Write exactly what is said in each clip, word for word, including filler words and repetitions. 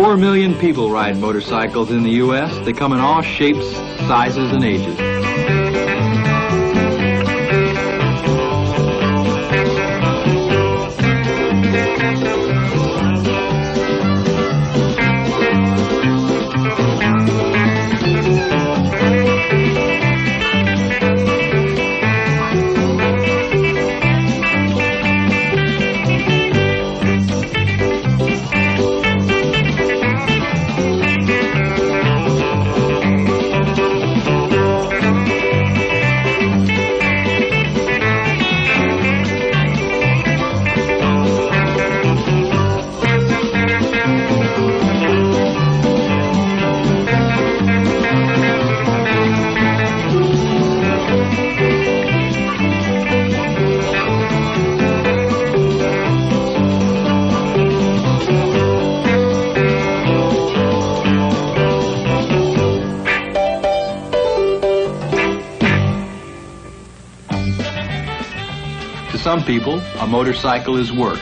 Four million people ride motorcycles in the U S They come in all shapes, sizes, and ages. To some people, a motorcycle is work,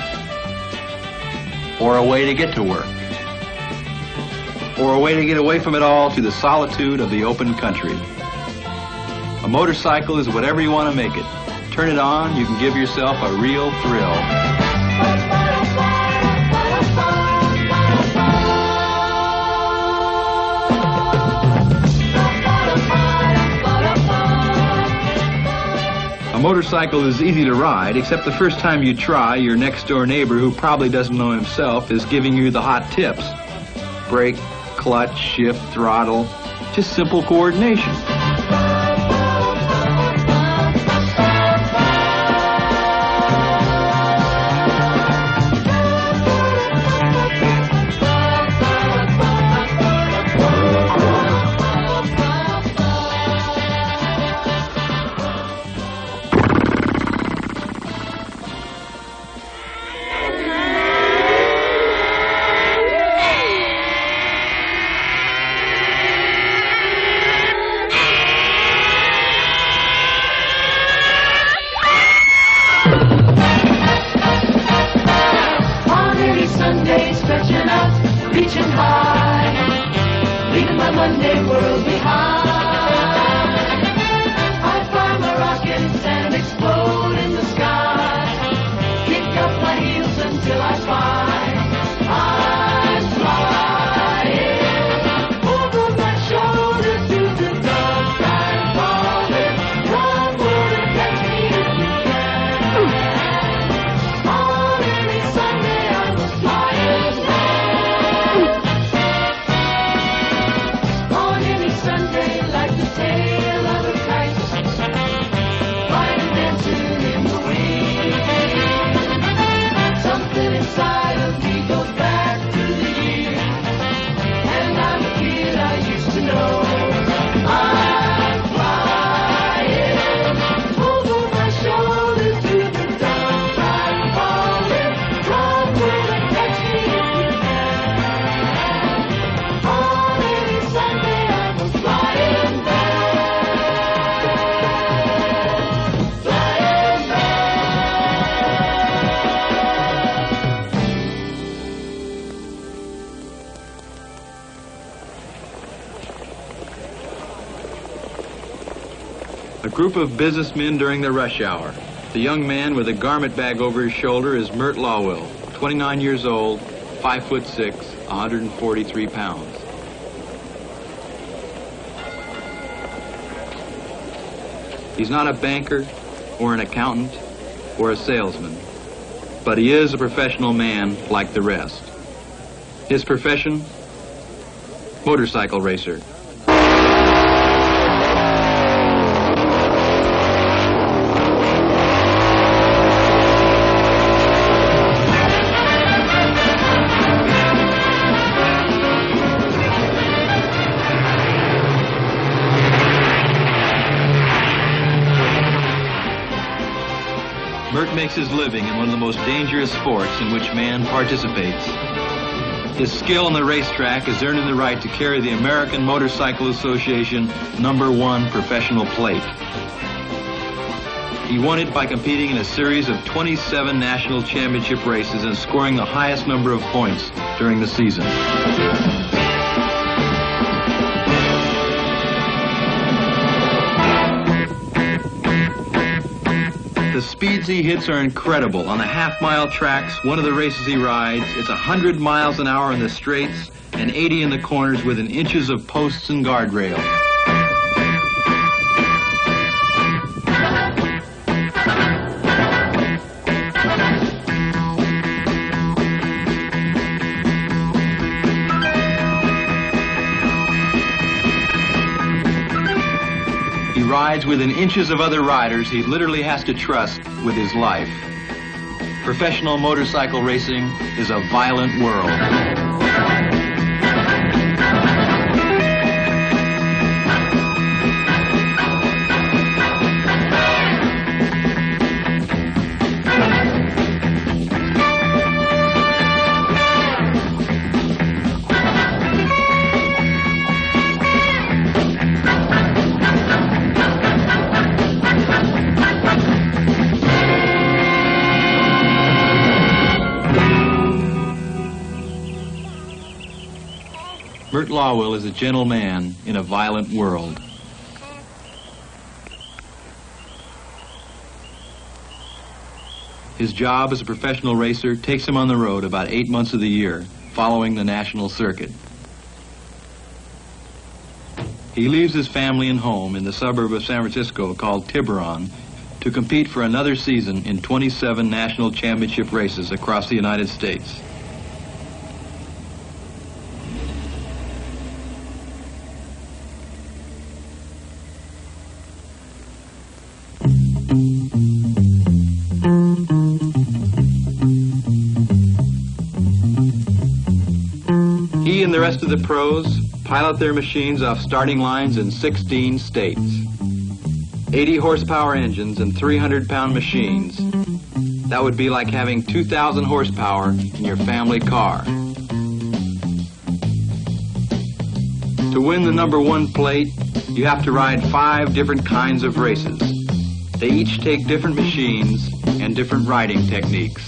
or a way to get to work, or a way to get away from it all to the solitude of the open country. A motorcycle is whatever you want to make it. Turn it on, you can give yourself a real thrill. A motorcycle is easy to ride, except the first time you try, your next-door neighbor, who probably doesn't know himself, is giving you the hot tips. Brake, clutch, shift, throttle, just simple coordination. A group of businessmen during the rush hour. The young man with a garment bag over his shoulder is Mert Lawwill, twenty-nine years old, five foot six, one hundred forty-three pounds. He's not a banker or an accountant or a salesman, but he is a professional man like the rest. His profession? Motorcycle racer. Mert makes his living in one of the most dangerous sports in which man participates. His skill on the racetrack has earned him the right to carry the American Motorcycle Association number one professional plate. He won it by competing in a series of twenty-seven national championship races and scoring the highest number of points during the season. The speeds he hits are incredible. On the half-mile tracks, one of the races he rides, it's one hundred miles an hour in the straights and eighty in the corners within inches of posts and guardrails. He rides within inches of other riders he literally has to trust with his life. Professional motorcycle racing is a violent world. Mert Lawwill is a gentle man in a violent world. His job as a professional racer takes him on the road about eight months of the year, following the national circuit. He leaves his family and home in the suburb of San Francisco called Tiburon to compete for another season in twenty-seven national championship races across the United States. He and the rest of the pros pilot their machines off starting lines in sixteen states. eighty horsepower engines and three hundred pound machines. That would be like having two thousand horsepower in your family car. To win the number one plate, you have to ride five different kinds of races. They each take different machines and different riding techniques.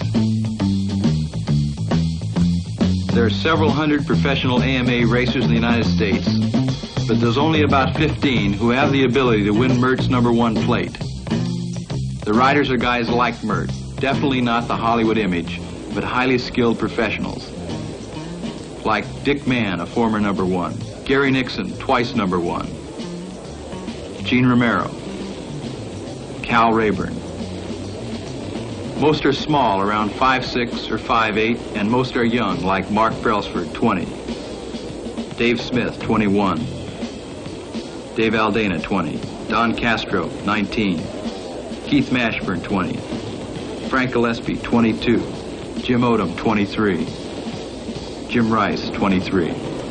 There are several hundred professional A M A racers in the United States, but there's only about fifteen who have the ability to win Mert's number one plate. The riders are guys like Mert, definitely not the Hollywood image, but highly skilled professionals. Like Dick Mann, a former number one, Gary Nixon, twice number one, Gene Romero, Cal Rayburn. Most are small, around five six or five eight, and most are young, like Mark Brailsford, twenty, Dave Smith, twenty-one, Dave Aldana, twenty, Don Castro, nineteen, Keith Mashburn, twenty, Frank Gillespie, twenty-two, Jim Odom, twenty-three, Jim Rice, twenty-three.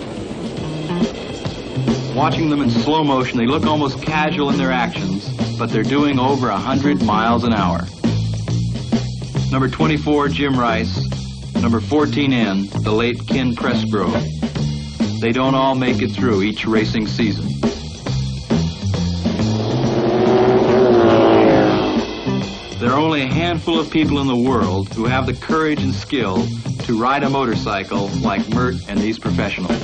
Watching them in slow motion, they look almost casual in their actions, but they're doing over one hundred miles an hour. Number twenty-four, Jim Rice. Number fourteen N, the late Ken Pressgrove. They don't all make it through each racing season. There are only a handful of people in the world who have the courage and skill to ride a motorcycle like Mert and these professionals.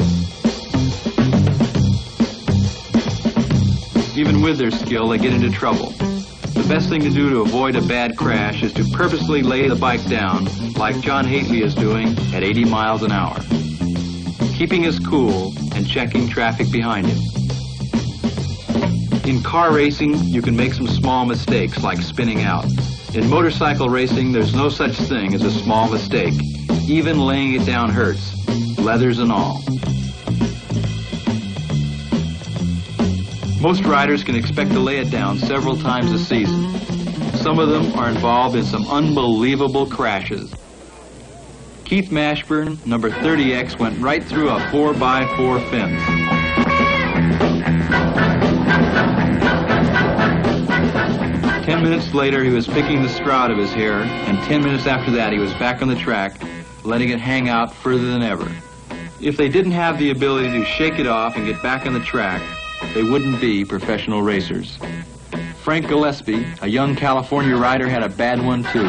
Even with their skill, they get into trouble. The best thing to do to avoid a bad crash is to purposely lay the bike down like John Hately is doing at eighty miles an hour, keeping his cool and checking traffic behind him. In car racing, you can make some small mistakes like spinning out. In motorcycle racing, there's no such thing as a small mistake. Even laying it down hurts, leathers and all. Most riders can expect to lay it down several times a season. Some of them are involved in some unbelievable crashes. Keith Mashburn, number thirty X, went right through a four by four fence. Ten minutes later, he was picking the straw out of his hair, and ten minutes after that, he was back on the track, letting it hang out further than ever. If they didn't have the ability to shake it off and get back on the track, they wouldn't be professional racers. Frank Gillespie, a young California rider, had a bad one too.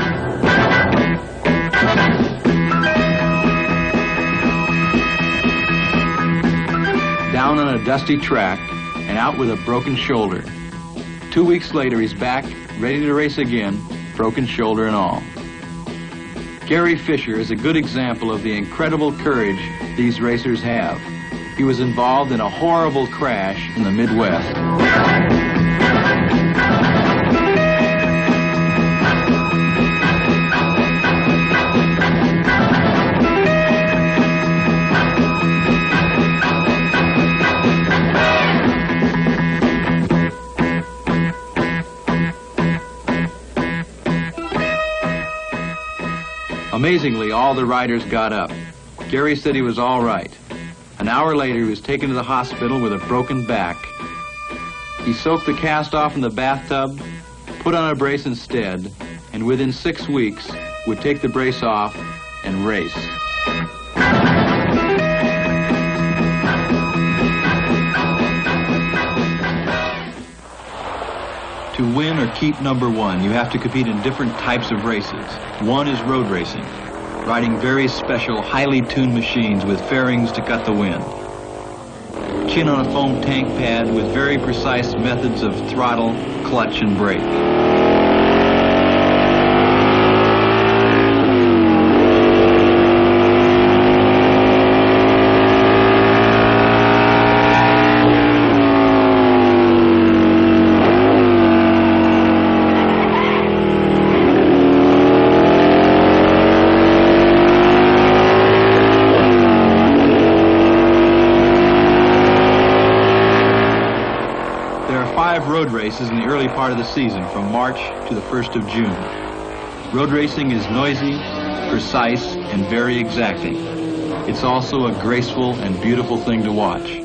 Down on a dusty track and out with a broken shoulder. Two weeks later, he's back, ready to race again, broken shoulder and all. Gary Fisher is a good example of the incredible courage these racers have. He was involved in a horrible crash in the Midwest. Amazingly, all the riders got up. Gary said he was all right. An hour later, he was taken to the hospital with a broken back. He soaked the cast off in the bathtub, put on a brace instead, and within six weeks would take the brace off and race. To win or keep number one, you have to compete in different types of races. One is road racing, riding very special, highly tuned machines with fairings to cut the wind. Chin on a foam tank pad with very precise methods of throttle, clutch, and brake. Road races in the early part of the season, from March to the first of June. Road racing is noisy, precise, and very exacting. It's also a graceful and beautiful thing to watch.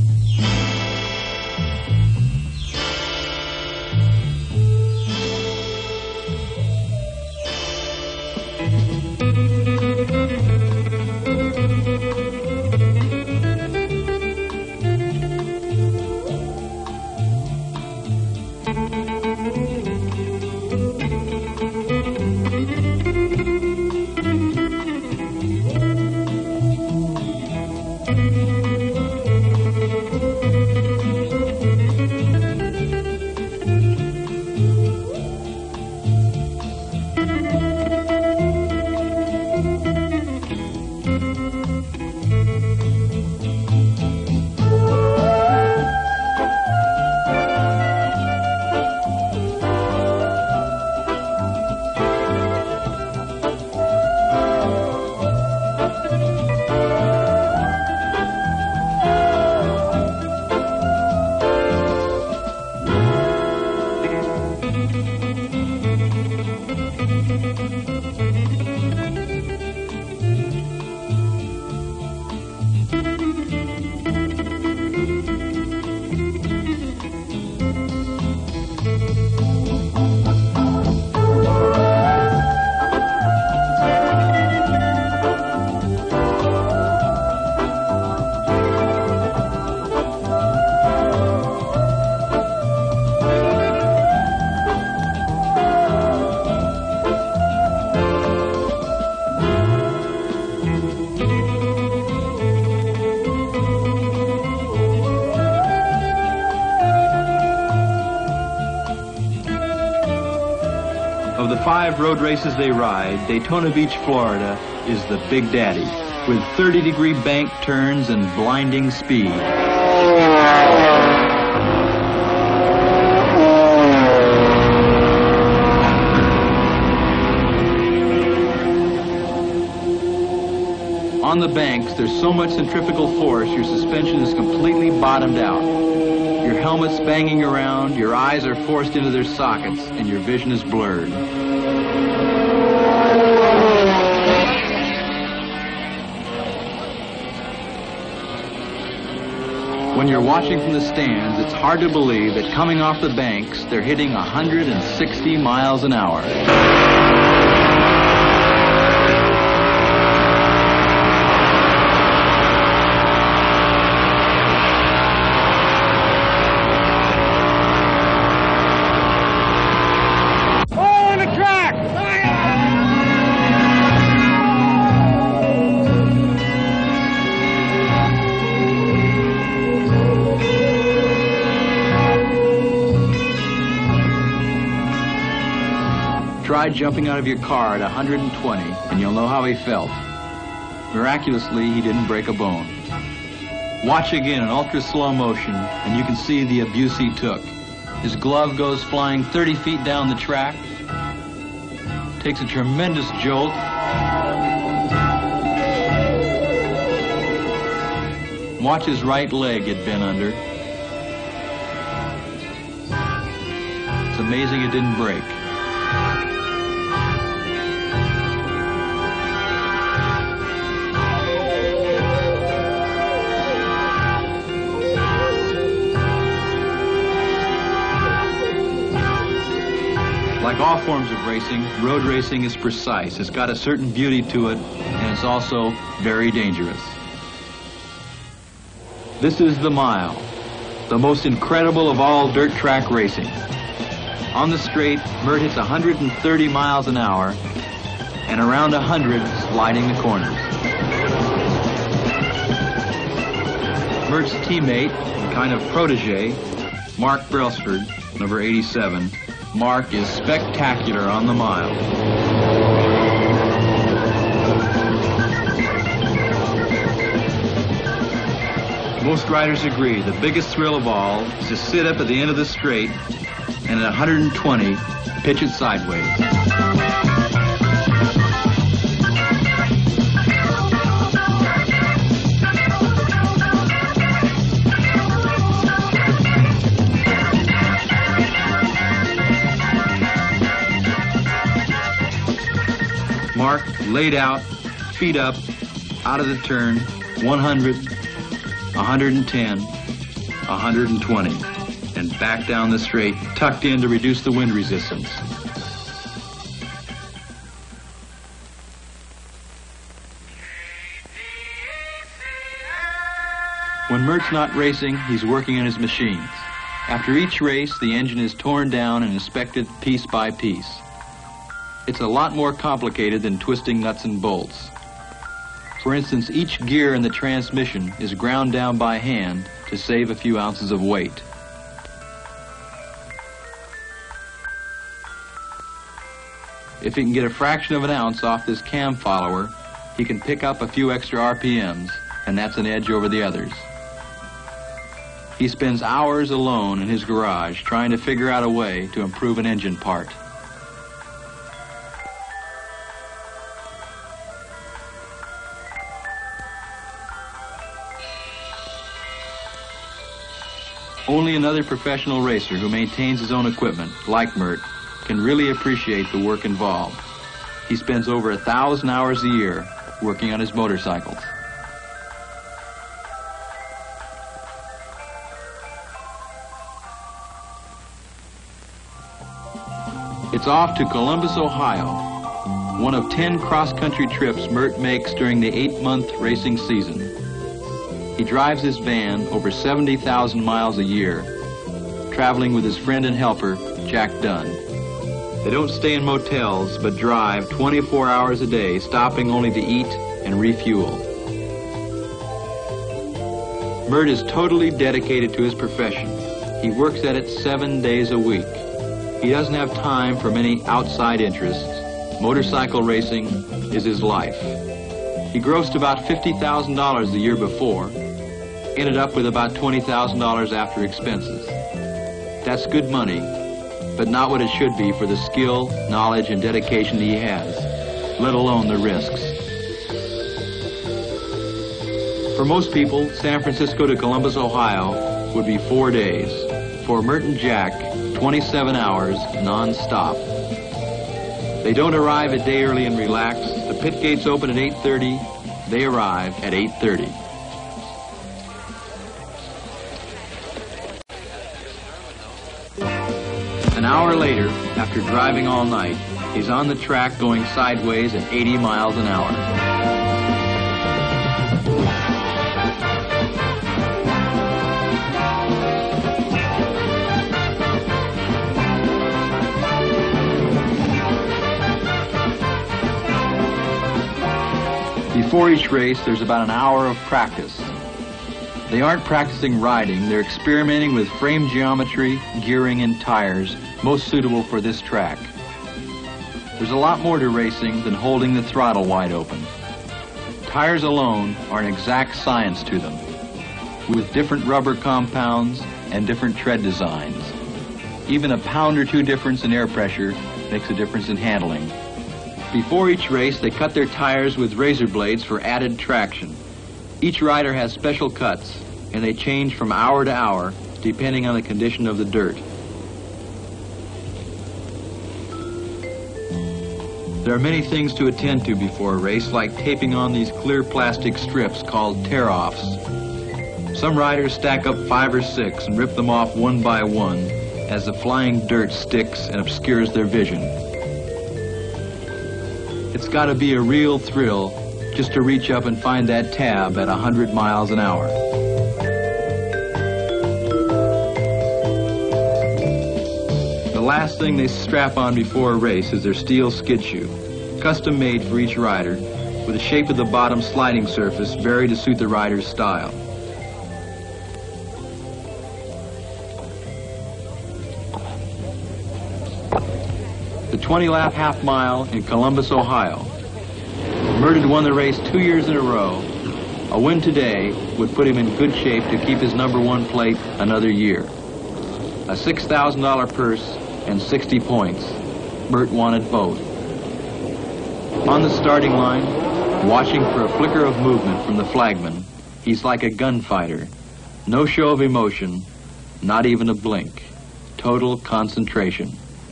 Of the five road races they ride, Daytona Beach, Florida is the Big Daddy, with thirty degree bank turns and blinding speed. On the banks, there's so much centrifugal force, your suspension is completely bottomed out. Your helmet's banging around, your eyes are forced into their sockets, and your vision is blurred. When you're watching from the stands, it's hard to believe that coming off the banks, they're hitting one hundred sixty miles an hour. Try jumping out of your car at one hundred twenty, and you'll know how he felt. Miraculously, he didn't break a bone. Watch again in ultra slow motion, and you can see the abuse he took. His glove goes flying thirty feet down the track, takes a tremendous jolt, watch his right leg get bent under. It's amazing it didn't break. Like all forms of racing, road racing is precise. It's got a certain beauty to it, and it's also very dangerous. This is the mile, the most incredible of all dirt track racing. On the straight, Mert hits one hundred thirty miles an hour, and around one hundred sliding the corners. Mert's teammate and kind of protege, Mark Brailsford, number eighty-seven, Mark is spectacular on the mile. Most riders agree the biggest thrill of all is to sit up at the end of the straight and at one hundred twenty, pitch it sideways. Mark laid out, feet up, out of the turn, one hundred, one hundred ten, one hundred twenty, and back down the straight, tucked in to reduce the wind resistance. When Mert's not racing, he's working on his machines. After each race, the engine is torn down and inspected piece by piece. It's a lot more complicated than twisting nuts and bolts. For instance, each gear in the transmission is ground down by hand to save a few ounces of weight. If he can get a fraction of an ounce off this cam follower, he can pick up a few extra R P Ms, and that's an edge over the others. He spends hours alone in his garage trying to figure out a way to improve an engine part. Only another professional racer who maintains his own equipment, like Mert, can really appreciate the work involved. He spends over a thousand hours a year working on his motorcycles. It's off to Columbus, Ohio, one of ten cross-country trips Mert makes during the eight-month racing season. He drives his van over seventy thousand miles a year, traveling with his friend and helper, Jack Dunn. They don't stay in motels, but drive twenty-four hours a day, stopping only to eat and refuel. Mert is totally dedicated to his profession. He works at it seven days a week. He doesn't have time for many outside interests. Motorcycle racing is his life. He grossed about fifty thousand dollars the year before, ended up with about twenty thousand dollars after expenses. That's good money, but not what it should be for the skill, knowledge, and dedication he has, let alone the risks. For most people, San Francisco to Columbus, Ohio would be four days. For Mert and Jack, twenty-seven hours non-stop. They don't arrive a day early and relax. The pit gates open at eight thirty. They arrive at eight thirty. An hour later, after driving all night, he's on the track going sideways at eighty miles an hour. Before each race, there's about an hour of practice. They aren't practicing riding, they're experimenting with frame geometry, gearing, and tires, most suitable for this track. There's a lot more to racing than holding the throttle wide open. Tires alone are an exact science to them, with different rubber compounds and different tread designs. Even a pound or two difference in air pressure makes a difference in handling. Before each race, they cut their tires with razor blades for added traction. Each rider has special cuts, and they change from hour to hour depending on the condition of the dirt. There are many things to attend to before a race, like taping on these clear plastic strips called tear-offs. Some riders stack up five or six and rip them off one by one as the flying dirt sticks and obscures their vision. It's got to be a real thrill just to reach up and find that tab at one hundred miles an hour. The last thing they strap on before a race is their steel skid shoe, custom made for each rider, with the shape of the bottom sliding surface varied to suit the rider's style. The twenty lap half mile in Columbus, Ohio. Mert had won the race two years in a row. A win today would put him in good shape to keep his number one plate another year. A six thousand dollar purse and sixty points. Mert wanted both. On the starting line, watching for a flicker of movement from the flagman, he's like a gunfighter. No show of emotion, not even a blink. Total concentration.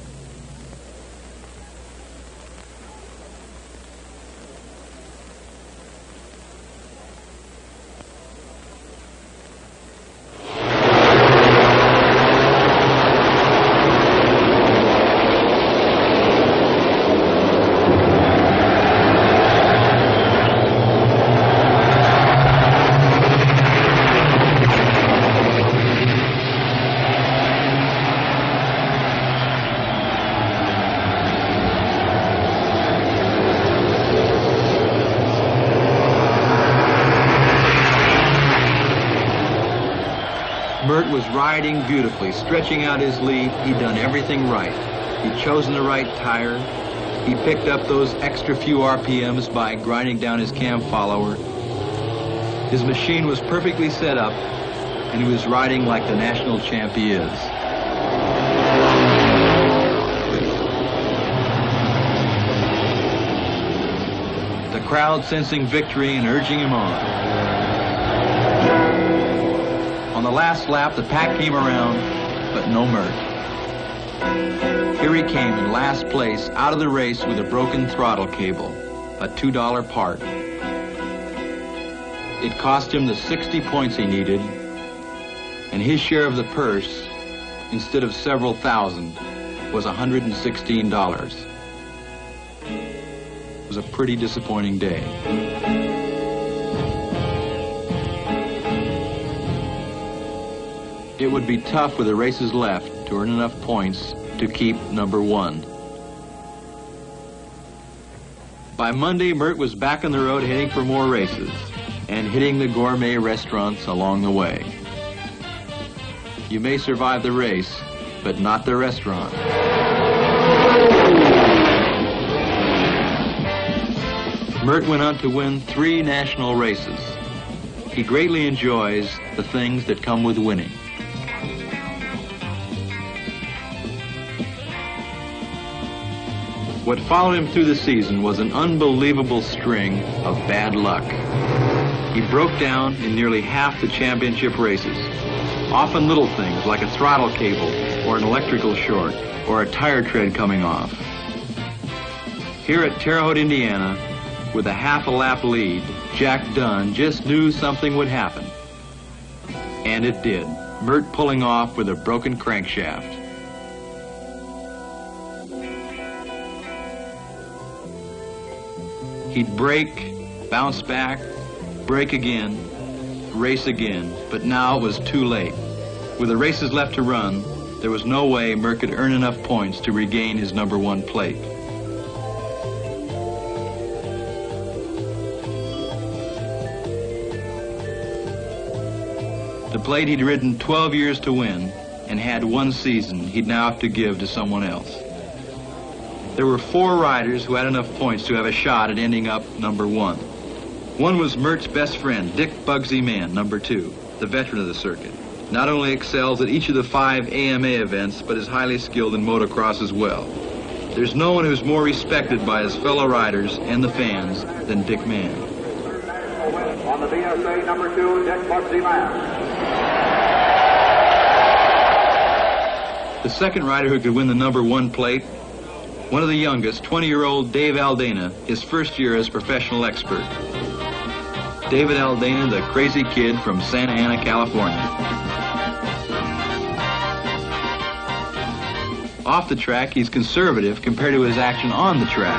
Mert was riding beautifully, stretching out his lead. He'd done everything right. He'd chosen the right tire. He picked up those extra few R P Ms by grinding down his cam follower. His machine was perfectly set up, and he was riding like the national champ he is. The crowd sensing victory and urging him on. On the last lap, the pack came around, but no Mert. Here he came in last place, out of the race with a broken throttle cable, a two dollar part. It cost him the sixty points he needed, and his share of the purse, instead of several thousand, was one hundred sixteen dollars. It was a pretty disappointing day. It would be tough with the races left to earn enough points to keep number one. By Monday, Mert was back on the road heading for more races and hitting the gourmet restaurants along the way. You may survive the race, but not the restaurant. Mert went on to win three national races. He greatly enjoys the things that come with winning. What followed him through the season was an unbelievable string of bad luck. He broke down in nearly half the championship races. Often little things like a throttle cable or an electrical short or a tire tread coming off. Here at Terre Haute, Indiana, with a half a lap lead, Jack Dunn just knew something would happen. And it did. Mert pulling off with a broken crankshaft. He'd brake, bounce back, brake again, race again, but now it was too late. With the races left to run, there was no way Mert could earn enough points to regain his number one plate. The plate he'd ridden twelve years to win and had one season he'd now have to give to someone else. there were four riders who had enough points to have a shot at ending up number one. One was Mert's best friend, Dick Bugsy Mann, number two, the veteran of the circuit. Not only excels at each of the five A M A events, but is highly skilled in motocross as well. There's no one who's more respected by his fellow riders and the fans than Dick Mann. On the B S A number two, Dick Bugsy Mann. The second rider who could win the number one plate, one of the youngest, twenty-year-old Dave Aldana, his first year as professional expert. David Aldana, the crazy kid from Santa Ana, California. Off the track, he's conservative compared to his action on the track.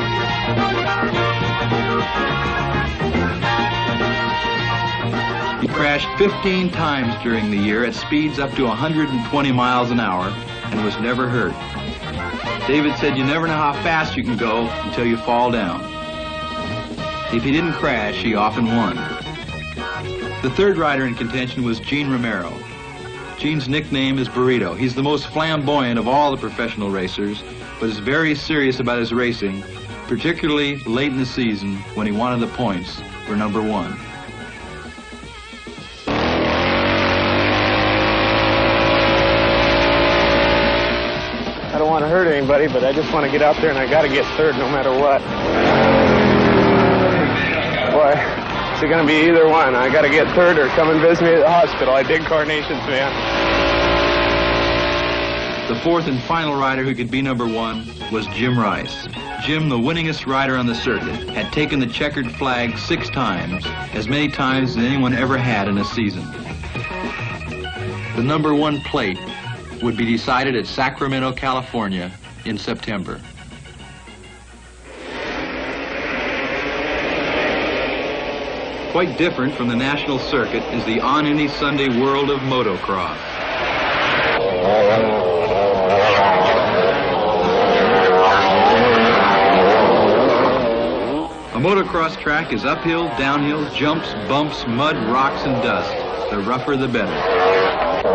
He crashed fifteen times during the year at speeds up to one hundred twenty miles an hour and was never hurt. David said you never know how fast you can go until you fall down. If he didn't crash, he often won. The third rider in contention was Gene Romero. Gene's nickname is Burrito. He's the most flamboyant of all the professional racers, but is very serious about his racing, particularly late in the season when he wanted the points for number one. I don't want to hurt anybody, but I just want to get out there and I got to get third no matter what. Boy. It's going to be either one. I got to get third or come and visit me at the hospital. I dig carnations, man. The fourth and final rider who could be number one was Jim Rice. Jim, the winningest rider on the circuit, had taken the checkered flag six times, as many times as anyone ever had in a season. The number one plate would be decided at Sacramento, California in September. Quite different from the national circuit is the on any Sunday world of motocross. A motocross track is uphill, downhill, jumps, bumps, mud, rocks, and dust. The rougher the better.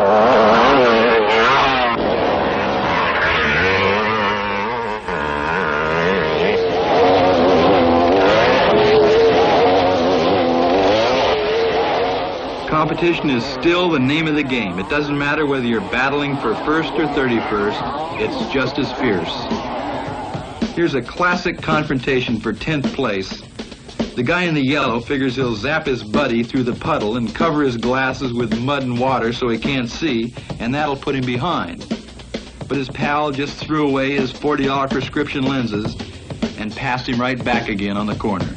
Competition is still the name of the game. It doesn't matter whether you're battling for first or thirty-first, it's just as fierce. Here's a classic confrontation for tenth place. The guy in the yellow figures he'll zap his buddy through the puddle and cover his glasses with mud and water so he can't see, and that'll put him behind. But his pal just threw away his forty dollar prescription lenses and passed him right back again on the corner.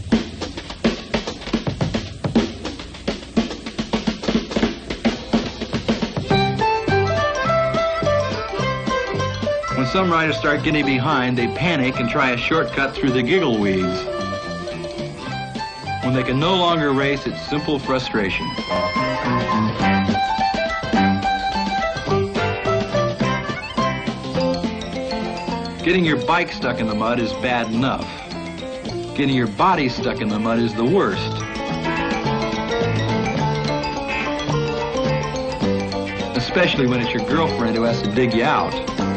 When some riders start getting behind, they panic and try a shortcut through the giggle weeds. When they can no longer race, it's simple frustration. Getting your bike stuck in the mud is bad enough. Getting your body stuck in the mud is the worst. Especially when it's your girlfriend who has to dig you out.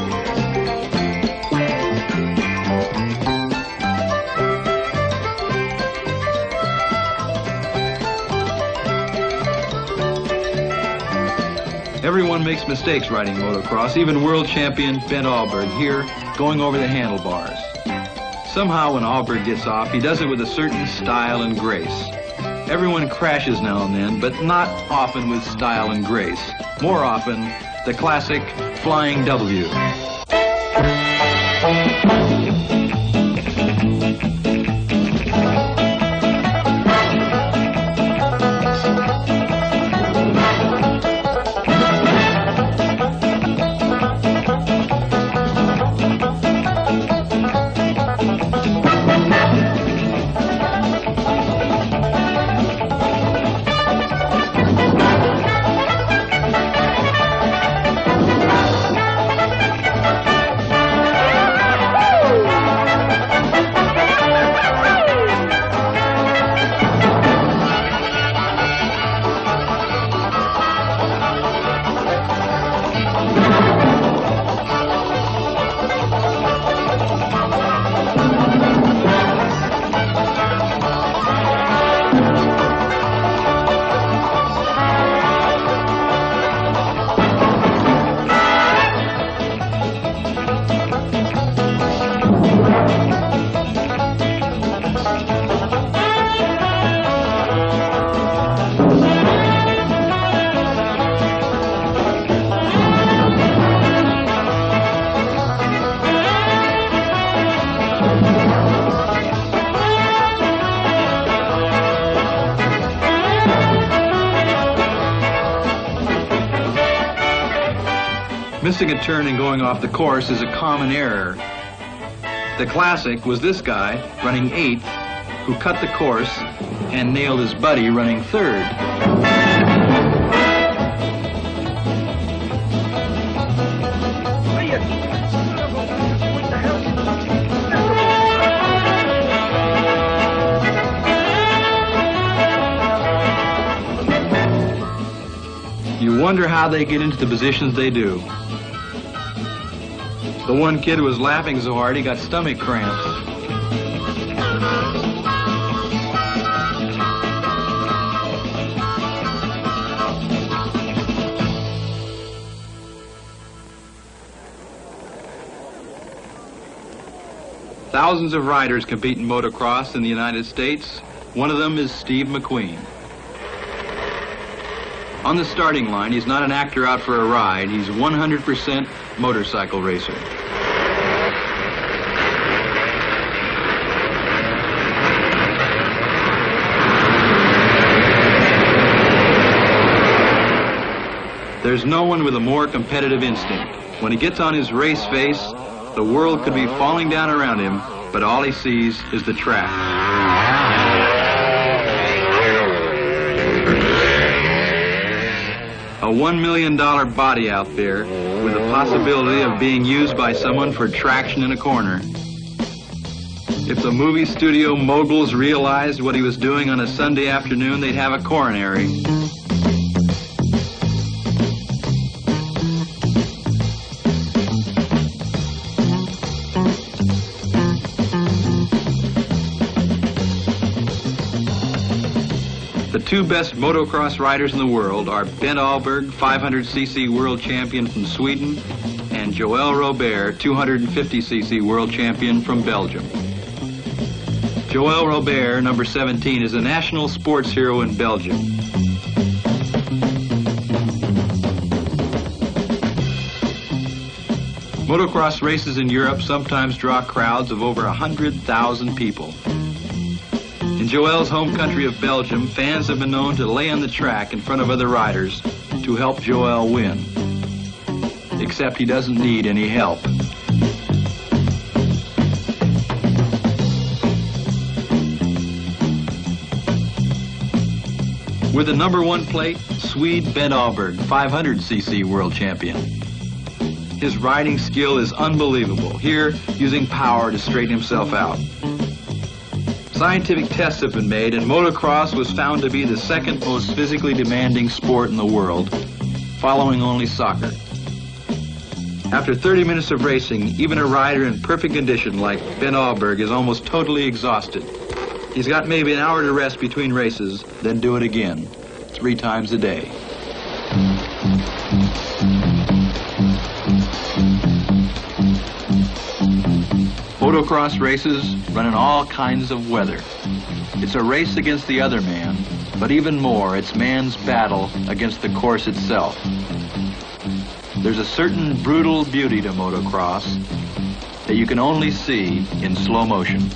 Everyone makes mistakes riding motocross, even world champion Ben Alberg here going over the handlebars. Somehow when Alberg gets off, he does it with a certain style and grace. Everyone crashes now and then, but not often with style and grace. More often, the classic flying W. Missing a turn and going off the course is a common error. The classic was this guy running eighth who cut the course and nailed his buddy running third. You wonder how they get into the positions they do. The one kid was laughing so hard he got stomach cramps. Thousands of riders compete in motocross in the United States. One of them is Steve McQueen. On the starting line, he's not an actor out for a ride. He's one hundred percent motorcycle racer. There's no one with a more competitive instinct. When he gets on his race face, the world could be falling down around him, but all he sees is the track. A one million dollar body out there with the possibility of being used by someone for traction in a corner. If the movie studio moguls realized what he was doing on a Sunday afternoon, they'd have a coronary. The two best motocross riders in the world are Bent Ahlberg, five hundred c c world champion from Sweden, and Joël Robert, two hundred fifty c c world champion from Belgium. Joël Robert, number seventeen, is a national sports hero in Belgium. Motocross races in Europe sometimes draw crowds of over one hundred thousand people. In Joël's home country of Belgium, fans have been known to lay on the track in front of other riders to help Joël win. Except he doesn't need any help. With the number one plate, Swede Bent Ahlberg, five hundred c c world champion. His riding skill is unbelievable, here using power to straighten himself out. Scientific tests have been made, and motocross was found to be the second most physically demanding sport in the world, following only soccer. After thirty minutes of racing, even a rider in perfect condition like Bent Ahlberg is almost totally exhausted. He's got maybe an hour to rest between races, then do it again, three times a day. Motocross races run in all kinds of weather. It's a race against the other man, but even more, it's man's battle against the course itself. There's a certain brutal beauty to motocross that you can only see in slow motion.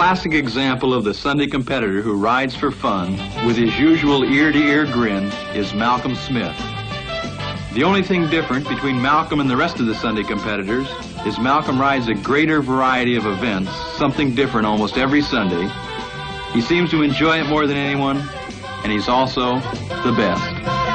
classic example of the Sunday competitor who rides for fun with his usual ear-to-ear grin is Malcolm Smith. The only thing different between Malcolm and the rest of the Sunday competitors is Malcolm rides a greater variety of events, something different almost every Sunday. He seems to enjoy it more than anyone, and he's also the best.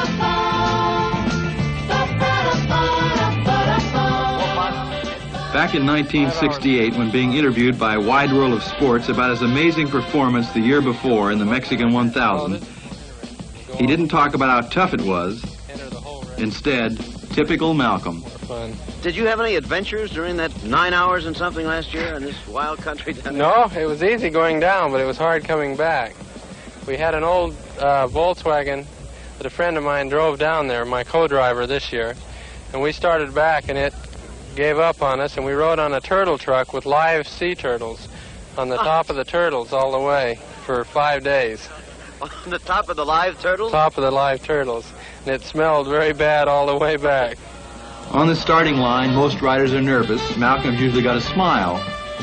Back in nineteen sixty-eight, when being interviewed by Wide World of Sports about his amazing performance the year before in the Mexican one thousand, he didn't talk about how tough it was. Instead, typical Malcolm. Did you have any adventures during that nine hours and something last year in this wild country down there? No, it was easy going down, but it was hard coming back. We had an old uh, Volkswagen that a friend of mine drove down there, my co-driver this year, and we started back and it gave up on us, and we rode on a turtle truck with live sea turtles on the top of the turtles all the way for five days. On the top of the live turtles? Top of the live turtles. And it smelled very bad all the way back. On the starting line, most riders are nervous. Malcolm's usually got a smile.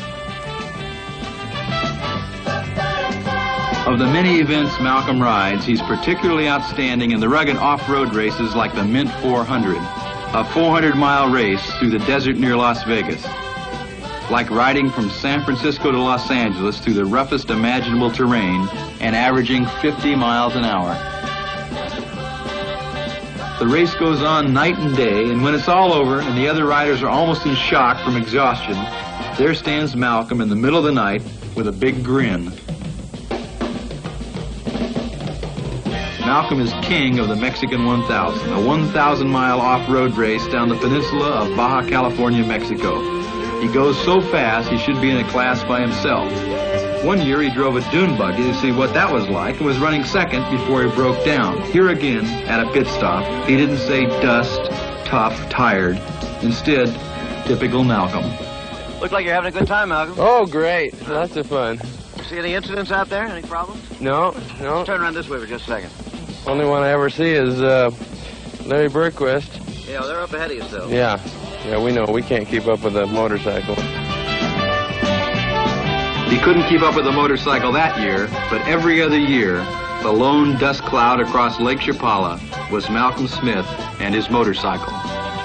Of the many events Malcolm rides, he's particularly outstanding in the rugged off-road races like the Mint four hundred, a four hundred mile race through the desert near Las Vegas. Like riding from San Francisco to Los Angeles through the roughest imaginable terrain and averaging fifty miles an hour. The race goes on night and day, and when it's all over and the other riders are almost in shock from exhaustion, there stands Malcolm in the middle of the night with a big grin. Malcolm is king of the Mexican one thousand, a one thousand mile off-road race down the peninsula of Baja California, Mexico. He goes so fast he should be in a class by himself. One year he drove a dune buggy to see what that was like and was running second before he broke down. Here again, at a pit stop, he didn't say dust, tough, tired. Instead, typical Malcolm. Look like you're having a good time, Malcolm. Oh, great. Lots of fun. See any incidents out there? Any problems? No, no. Turn around this way for just a second. Only one I ever see is uh, Larry Berquist. Yeah, well, they're up ahead of you still. Yeah, yeah, we know. We can't keep up with a motorcycle. He couldn't keep up with the motorcycle that year, but every other year, the lone dust cloud across Lake Chapala was Malcolm Smith and his motorcycle.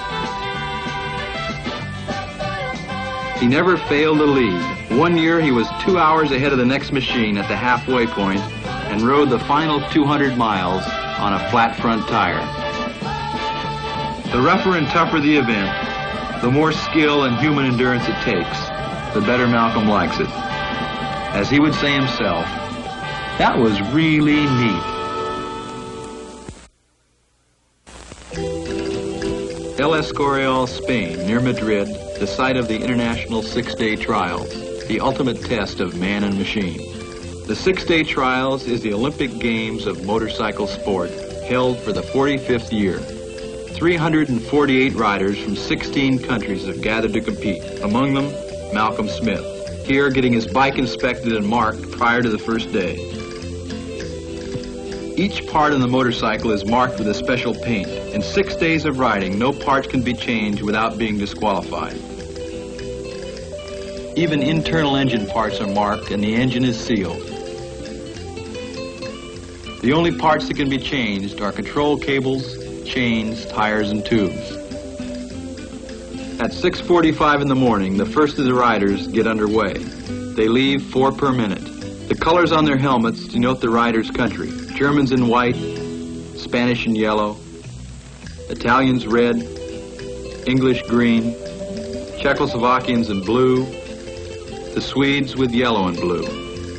He never failed to lead. One year he was two hours ahead of the next machine at the halfway point and rode the final two hundred miles on a flat front tire. The rougher and tougher the event, the more skill and human endurance it takes, the better Malcolm likes it. As he would say himself, that was really neat. El Escorial, Spain, near Madrid, the site of the International Six-Day Trials, the ultimate test of man and machine. The Six-Day Trials is the Olympic Games of motorcycle sport, held for the forty-fifth year. three hundred forty-eight riders from sixteen countries have gathered to compete, among them Malcolm Smith, here getting his bike inspected and marked prior to the first day. Each part of the motorcycle is marked with a special paint. In six days of riding, no parts can be changed without being disqualified. Even internal engine parts are marked and the engine is sealed. The only parts that can be changed are control cables, chains, tires, and tubes. At six forty-five in the morning, the first of the riders get underway. They leave four per minute. The colors on their helmets denote the rider's country. Germans in white, Spanish in yellow, Italians red, English green, Czechoslovakians in blue, the Swedes with yellow and blue.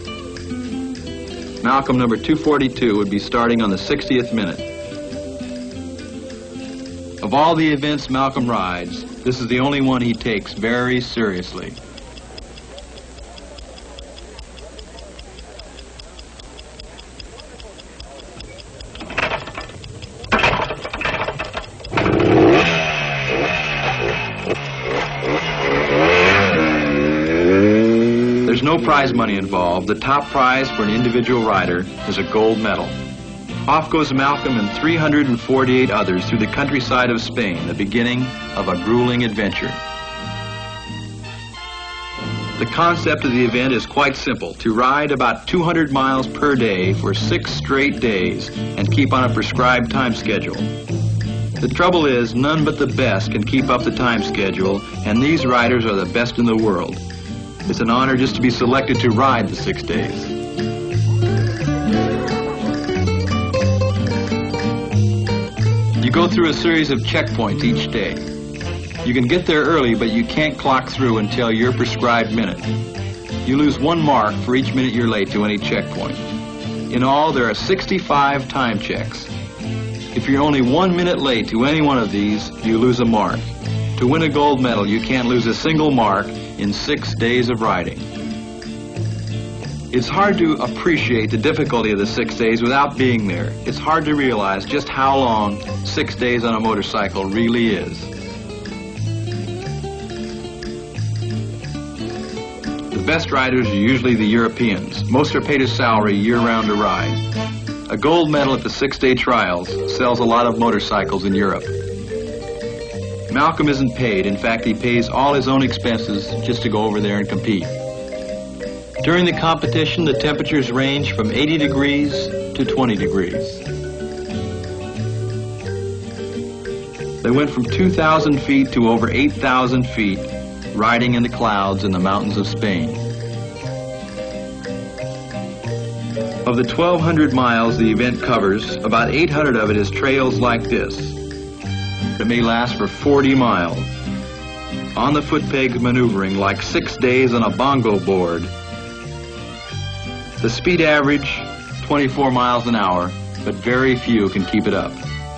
Malcolm number two forty-two would be starting on the sixtieth minute. Of all the events Malcolm rides, this is the only one he takes very seriously. There's no prize money involved. The top prize for an individual rider is a gold medal. Off goes Malcolm and three hundred forty-eight others through the countryside of Spain, the beginning of a grueling adventure. The concept of the event is quite simple: to ride about two hundred miles per day for six straight days and keep on a prescribed time schedule. The trouble is, none but the best can keep up the time schedule, and these riders are the best in the world. It's an honor just to be selected to ride the six days. You go through a series of checkpoints each day. You can get there early, but you can't clock through until your prescribed minute. You lose one mark for each minute you're late to any checkpoint. In all, there are sixty-five time checks. If you're only one minute late to any one of these, you lose a mark. To win a gold medal, you can't lose a single mark in six days of riding. It's hard to appreciate the difficulty of the six days without being there. It's hard to realize just how long six days on a motorcycle really is. The best riders are usually the Europeans. Most are paid a salary year-round to ride. A gold medal at the six-day trials sells a lot of motorcycles in Europe. Malcolm isn't paid. In fact, he pays all his own expenses just to go over there and compete. During the competition, the temperatures range from eighty degrees to twenty degrees. They went from two thousand feet to over eight thousand feet, riding in the clouds in the mountains of Spain. Of the twelve hundred miles the event covers, about eight hundred of it is trails like this. It may last for forty miles. On the foot pegs maneuvering like six days on a bongo board. The speed average, twenty-four miles an hour, but very few can keep it up.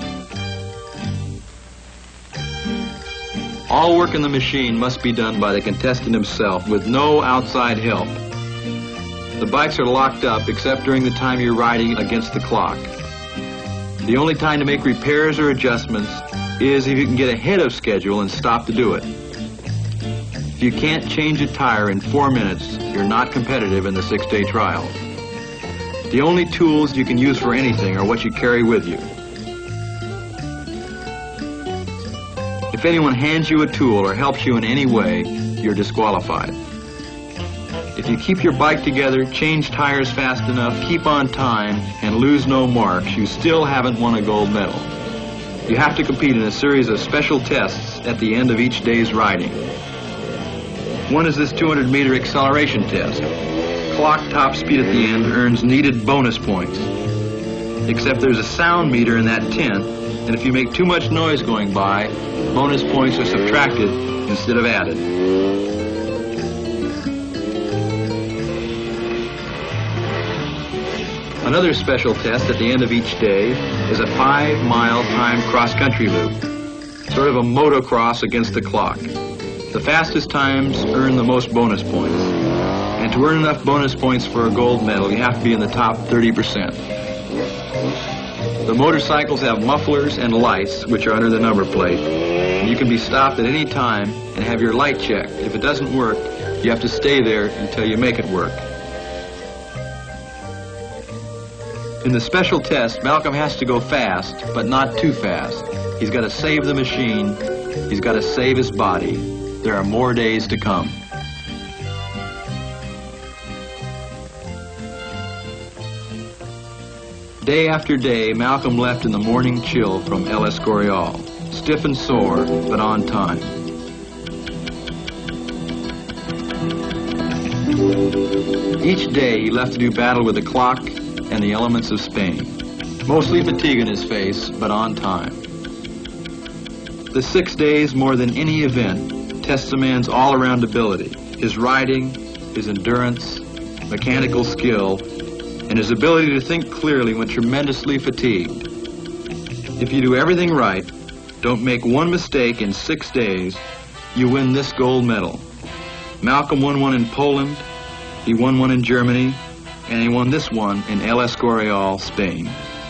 All work in the machine must be done by the contestant himself with no outside help. The bikes are locked up except during the time you're riding against the clock. The only time to make repairs or adjustments is if you can get ahead of schedule and stop to do it. If you can't change a tire in four minutes, you're not competitive in the six-day trial. The only tools you can use for anything are what you carry with you. If anyone hands you a tool or helps you in any way, you're disqualified. If you keep your bike together, change tires fast enough, keep on time, and lose no marks, you still haven't won a gold medal. You have to compete in a series of special tests at the end of each day's riding. One is this two hundred meter acceleration test. Clock top speed at the end earns needed bonus points. Except there's a sound meter in that tent, and if you make too much noise going by, bonus points are subtracted instead of added. Another special test at the end of each day is a five-mile time cross-country loop, sort of a motocross against the clock. The fastest times earn the most bonus points, and to earn enough bonus points for a gold medal, you have to be in the top thirty percent. The motorcycles have mufflers and lights, which are under the number plate, and you can be stopped at any time and have your light checked. If it doesn't work, you have to stay there until you make it work. In the special test, Malcolm has to go fast, but not too fast. He's got to save the machine. He's got to save his body. There are more days to come. Day after day, Malcolm left in the morning chill from El Escorial, stiff and sore, but on time. Each day, he left to do battle with the clock and the elements of Spain. Mostly fatigue in his face, but on time. The six days, more than any event, tests a man's all-around ability, his riding, his endurance, mechanical skill, and his ability to think clearly when tremendously fatigued. If you do everything right, don't make one mistake in six days, you win this gold medal. Malcolm won one in Poland, he won one in Germany, and he won this one in El Escorial, Spain.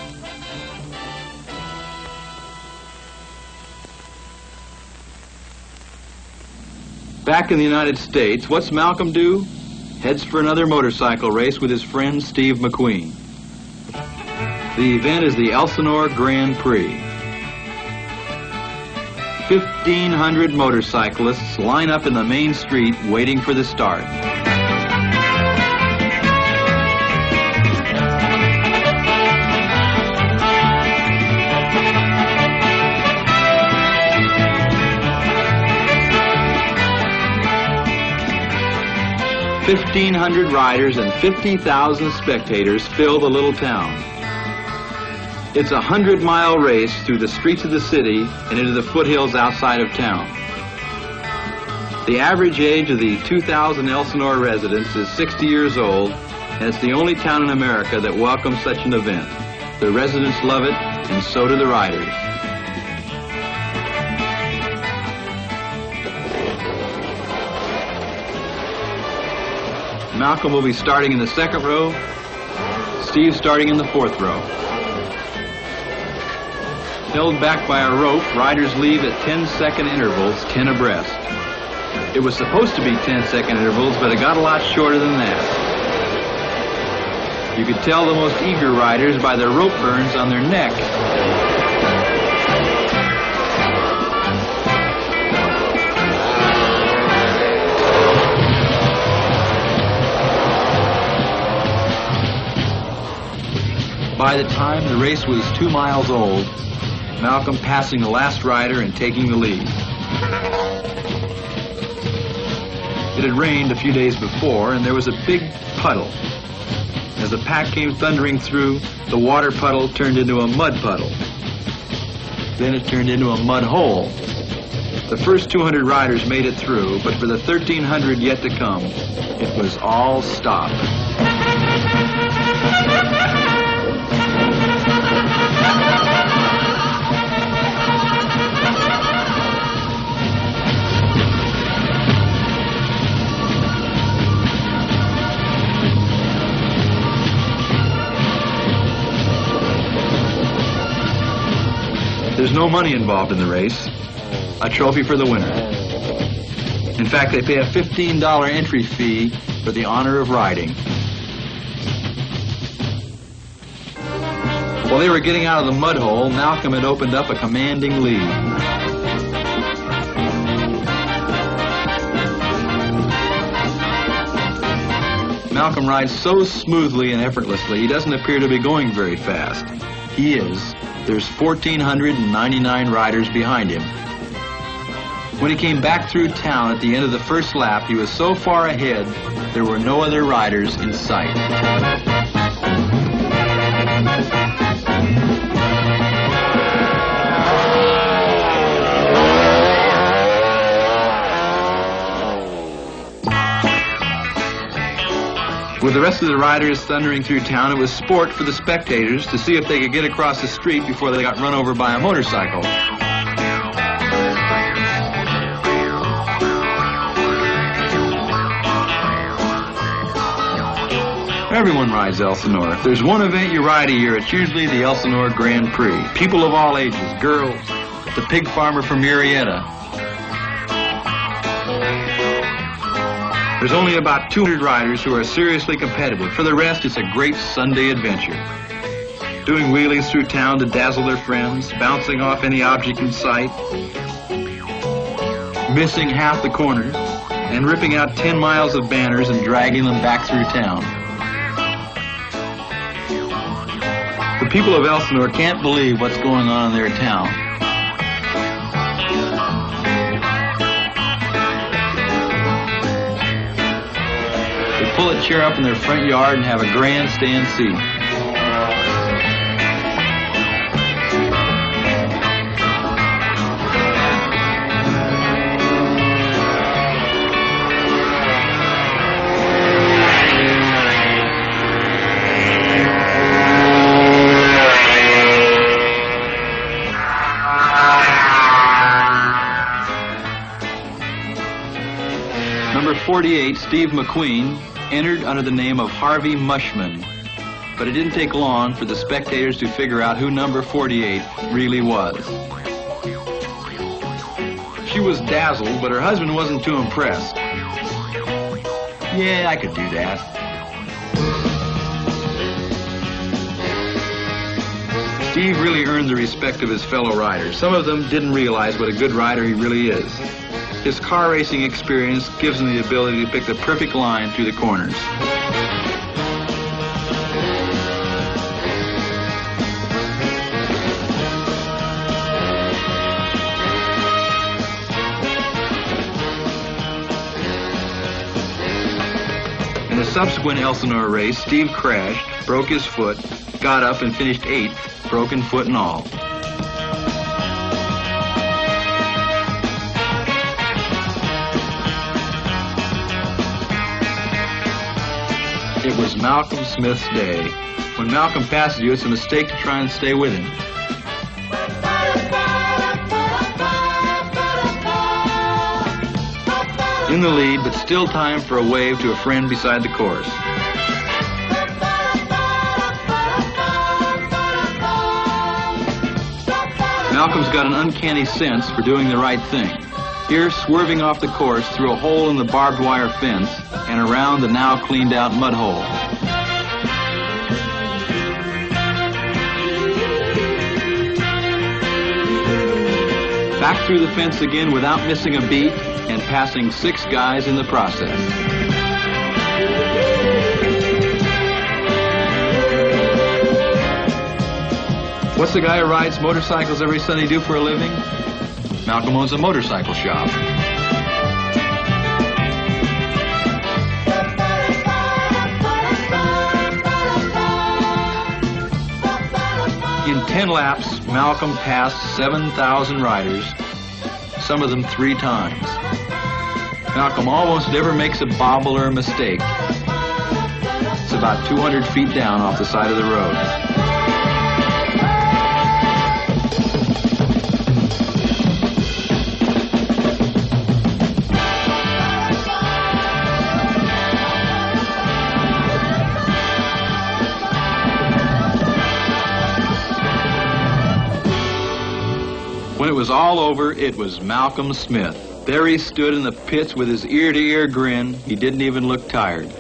Back in the United States, what's Malcolm do? Heads for another motorcycle race with his friend Steve McQueen. The event is the Elsinore Grand Prix. fifteen hundred motorcyclists line up in the main street waiting for the start. fifteen hundred riders and fifty thousand spectators fill the little town. It's a hundred-mile race through the streets of the city and into the foothills outside of town. The average age of the two thousand Elsinore residents is sixty years old, and it's the only town in America that welcomes such an event. The residents love it, and so do the riders. Malcolm will be starting in the second row, Steve starting in the fourth row. Held back by a rope, riders leave at ten second intervals, ten abreast. It was supposed to be ten second intervals, but it got a lot shorter than that. You could tell the most eager riders by their rope burns on their neck. By the time the race was two miles old, Malcolm passing the last rider and taking the lead. It had rained a few days before, and there was a big puddle. As the pack came thundering through, the water puddle turned into a mud puddle. Then it turned into a mud hole. The first two hundred riders made it through, but for the thirteen hundred yet to come, it was all stop. There's no money involved in the race. A trophy for the winner. In fact, they pay a fifteen dollar entry fee for the honor of riding. While they were getting out of the mud hole, Malcolm had opened up a commanding lead. Malcolm rides so smoothly and effortlessly, he doesn't appear to be going very fast. He is. There's one thousand four hundred ninety-nine riders behind him. When he came back through town at the end of the first lap, he was so far ahead, there were no other riders in sight. With the rest of the riders thundering through town, it was sport for the spectators to see if they could get across the street before they got run over by a motorcycle. Everyone rides Elsinore. If there's one event you ride a year, it's usually the Elsinore Grand Prix. People of all ages, girls, the pig farmer from Murrieta. There's only about two hundred riders who are seriously competitive. For the rest, it's a great Sunday adventure. Doing wheelies through town to dazzle their friends, bouncing off any object in sight, missing half the corners, and ripping out ten miles of banners and dragging them back through town. The people of Elsinore can't believe what's going on in their town. Pull a chair up in their front yard and have a grandstand seat. Number forty-eight, Steve McQueen, entered under the name of Harvey Mushman, but it didn't take long for the spectators to figure out who number forty-eight really was. She was dazzled, but her husband wasn't too impressed. Yeah, I could do that. Steve really earned the respect of his fellow riders. Some of them didn't realize what a good rider he really is. His car racing experience gives him the ability to pick the perfect line through the corners. In the subsequent Elsinore race, Steve crashed, broke his foot, got up and finished eighth, broken foot and all. It was Malcolm Smith's day. When Malcolm passes you, it's a mistake to try and stay with him. In the lead, but still time for a wave to a friend beside the course. Malcolm's got an uncanny sense for doing the right thing. Here, swerving off the course through a hole in the barbed wire fence and around the now cleaned out mud hole. Back through the fence again without missing a beat and passing six guys in the process. What's the guy who rides motorcycles every Sunday do for a living? Malcolm owns a motorcycle shop. In ten laps, Malcolm passed seven thousand riders, some of them three times. Malcolm almost never makes a bobble or a mistake. It's about two hundred feet down off the side of the road. When it was all over, it was Malcolm Smith. There he stood in the pits with his ear-to-ear grin. He didn't even look tired.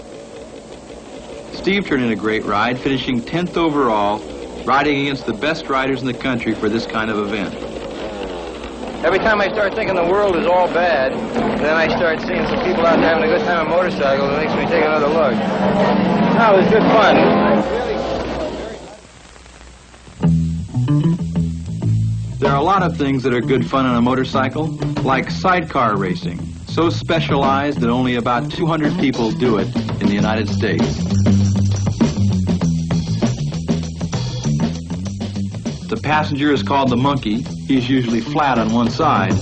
Steve turned in a great ride, finishing tenth overall, riding against the best riders in the country for this kind of event. Every time I start thinking the world is all bad, then I start seeing some people out there having a good time on motorcycles. It makes me take another look. No, it was good fun. There are a lot of things that are good fun on a motorcycle, like sidecar racing, so specialized that only about two hundred people do it in the United States. The passenger is called the monkey. He's usually flat on one side.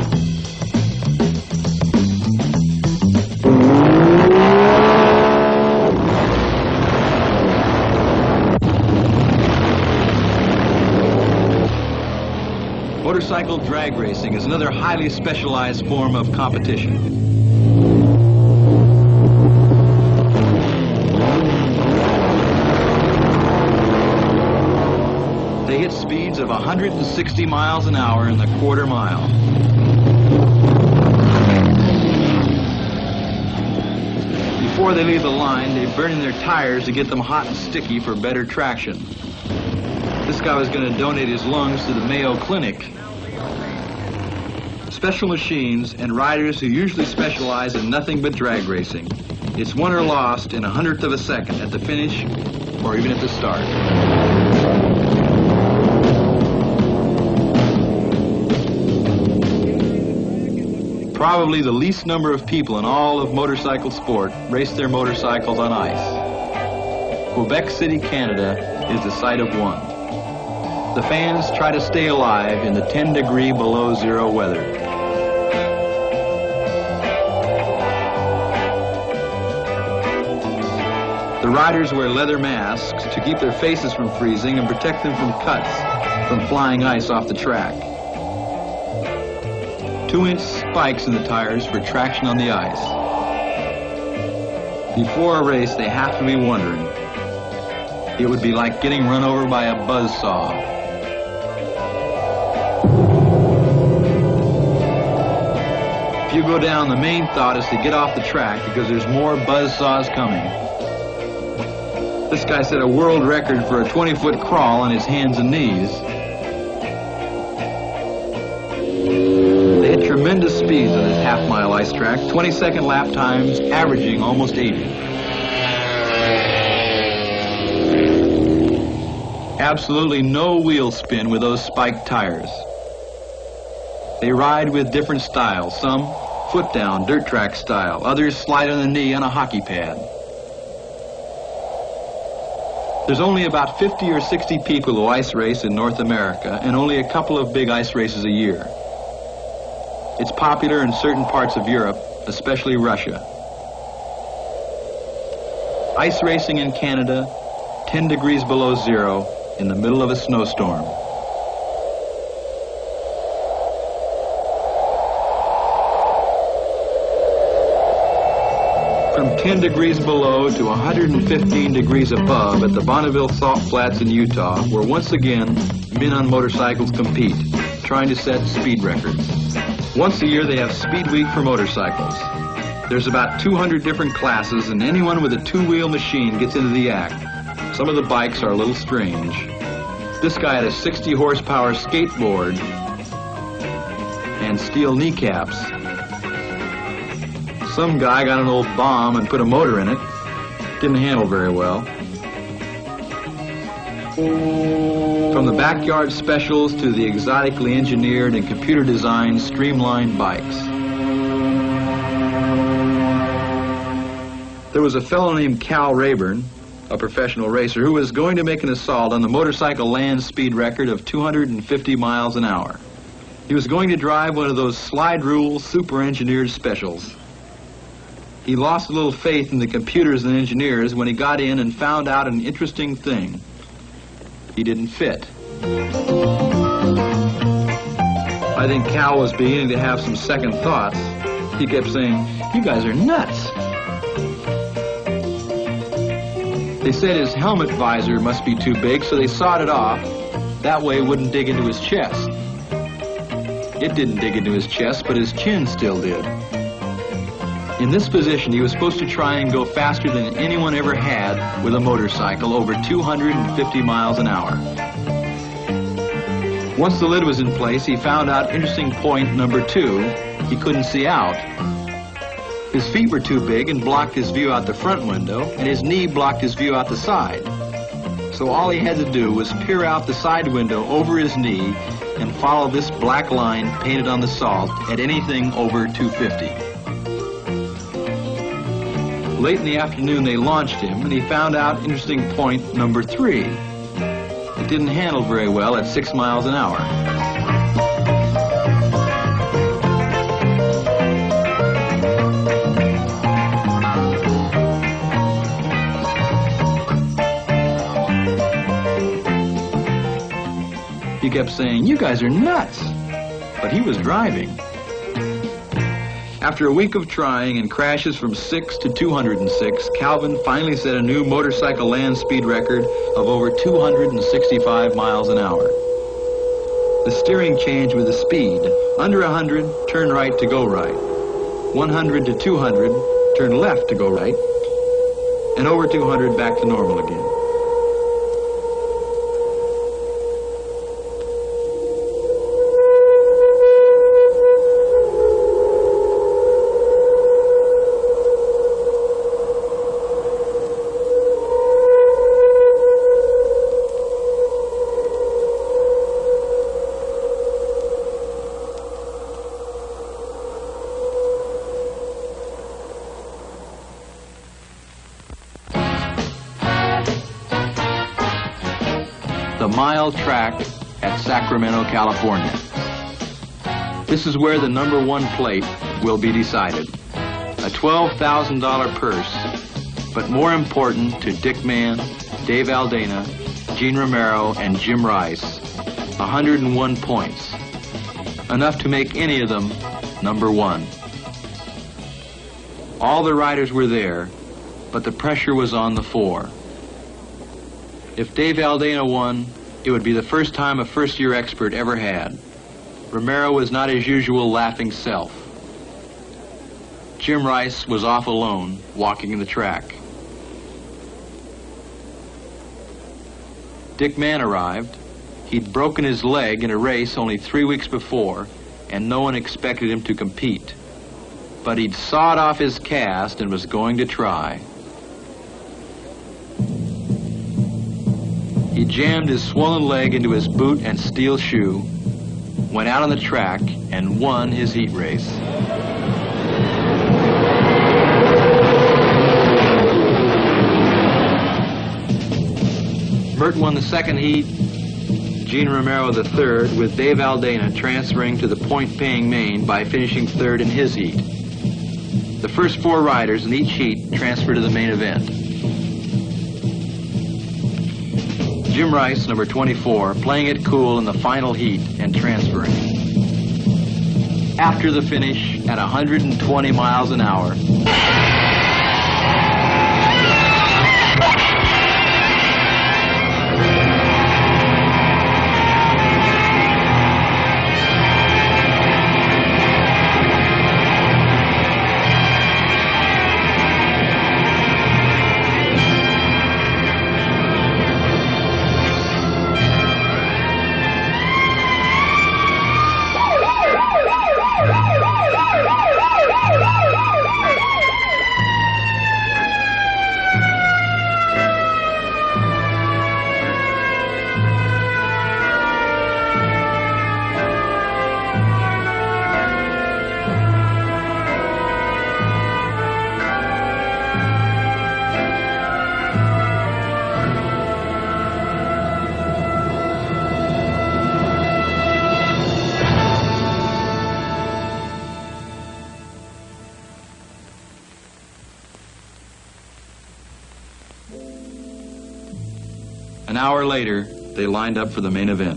Motorcycle drag racing is another highly specialized form of competition. They hit speeds of one hundred sixty miles an hour in the quarter mile. Before they leave the line, they burn in their tires to get them hot and sticky for better traction. This guy was going to donate his lungs to the Mayo Clinic. Special machines and riders who usually specialize in nothing but drag racing. It's won or lost in a hundredth of a second at the finish or even at the start. Probably the least number of people in all of motorcycle sport race their motorcycles on ice. Quebec City, Canada is the site of one. The fans try to stay alive in the ten degree below zero weather. The riders wear leather masks to keep their faces from freezing and protect them from cuts from flying ice off the track. Two-inch spikes in the tires for traction on the ice. Before a race, they have to be wondering. It would be like getting run over by a buzzsaw. If you go down, the main thought is to get off the track because there's more buzzsaws coming. This guy set a world record for a twenty-foot crawl on his hands and knees. They had tremendous speeds on this half-mile ice track, twenty-second lap times averaging almost eighty. Absolutely no wheel spin with those spiked tires. They ride with different styles, some foot down, dirt track style, others slide on the knee on a hockey pad. There's only about fifty or sixty people who ice race in North America, and only a couple of big ice races a year. It's popular in certain parts of Europe, especially Russia. Ice racing in Canada, ten degrees below zero, in the middle of a snowstorm. From ten degrees below to one hundred fifteen degrees above at the Bonneville Salt Flats in Utah, where once again men on motorcycles compete, trying to set speed records. Once a year they have Speed Week for motorcycles. There's about two hundred different classes, and anyone with a two-wheel machine gets into the act. Some of the bikes are a little strange. This guy had a sixty horsepower skateboard and steel kneecaps. Some guy got an old bomb and put a motor in it. Didn't handle very well. From the backyard specials to the exotically engineered and computer designed streamlined bikes. There was a fellow named Cal Rayburn, a professional racer, who was going to make an assault on the motorcycle land speed record of two hundred fifty miles an hour. He was going to drive one of those slide rule super engineered specials. He lost a little faith in the computers and engineers when he got in and found out an interesting thing. He didn't fit. I think Cal was beginning to have some second thoughts. He kept saying, "You guys are nuts." They said his helmet visor must be too big, so they sawed it off. That way it wouldn't dig into his chest. It didn't dig into his chest, but his chin still did. In this position, he was supposed to try and go faster than anyone ever had with a motorcycle, over two hundred fifty miles an hour. Once the lid was in place, he found out interesting point number two. He couldn't see out. His feet were too big and blocked his view out the front window, and his knee blocked his view out the side. So all he had to do was peer out the side window over his knee and follow this black line painted on the salt at anything over two fifty. Late in the afternoon, they launched him, and he found out interesting point number three. It didn't handle very well at six miles an hour. He kept saying, "You guys are nuts," but he was driving. After a week of trying and crashes from six to two hundred six, Calvin finally set a new motorcycle land speed record of over two hundred sixty-five miles an hour. The steering changed with the speed. Under one hundred, turn right to go right. one hundred to two hundred, turn left to go right. And over two hundred, back to normal again. The mile track at Sacramento, California. This is where the number one plate will be decided. A twelve thousand dollar purse, but more important to Dick Mann, Dave Aldana, Gene Romero, and Jim Rice, one hundred one points. Enough to make any of them number one. All the riders were there, but the pressure was on the four. If Dave Aldana won, it would be the first time a first-year expert ever had. Romero was not his usual laughing self. Jim Rice was off alone, walking the track. Dick Mann arrived. He'd broken his leg in a race only three weeks before, and no one expected him to compete. But he'd sawed off his cast and was going to try. He jammed his swollen leg into his boot and steel shoe, went out on the track, and won his heat race. Mert won the second heat, Gene Romero the third, with Dave Aldana transferring to the point-paying main by finishing third in his heat. The first four riders in each heat transferred to the main event. Jim Rice, number twenty-four, playing it cool in the final heat and transferring. After the finish, at one hundred twenty miles an hour, an hour later, they lined up for the main event.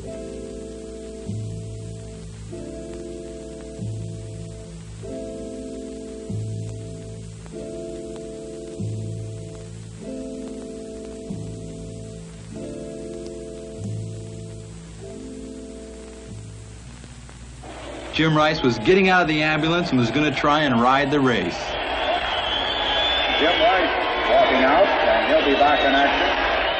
Jim Rice was getting out of the ambulance and was going to try and ride the race. Jim Rice walking out, and he'll be back in action.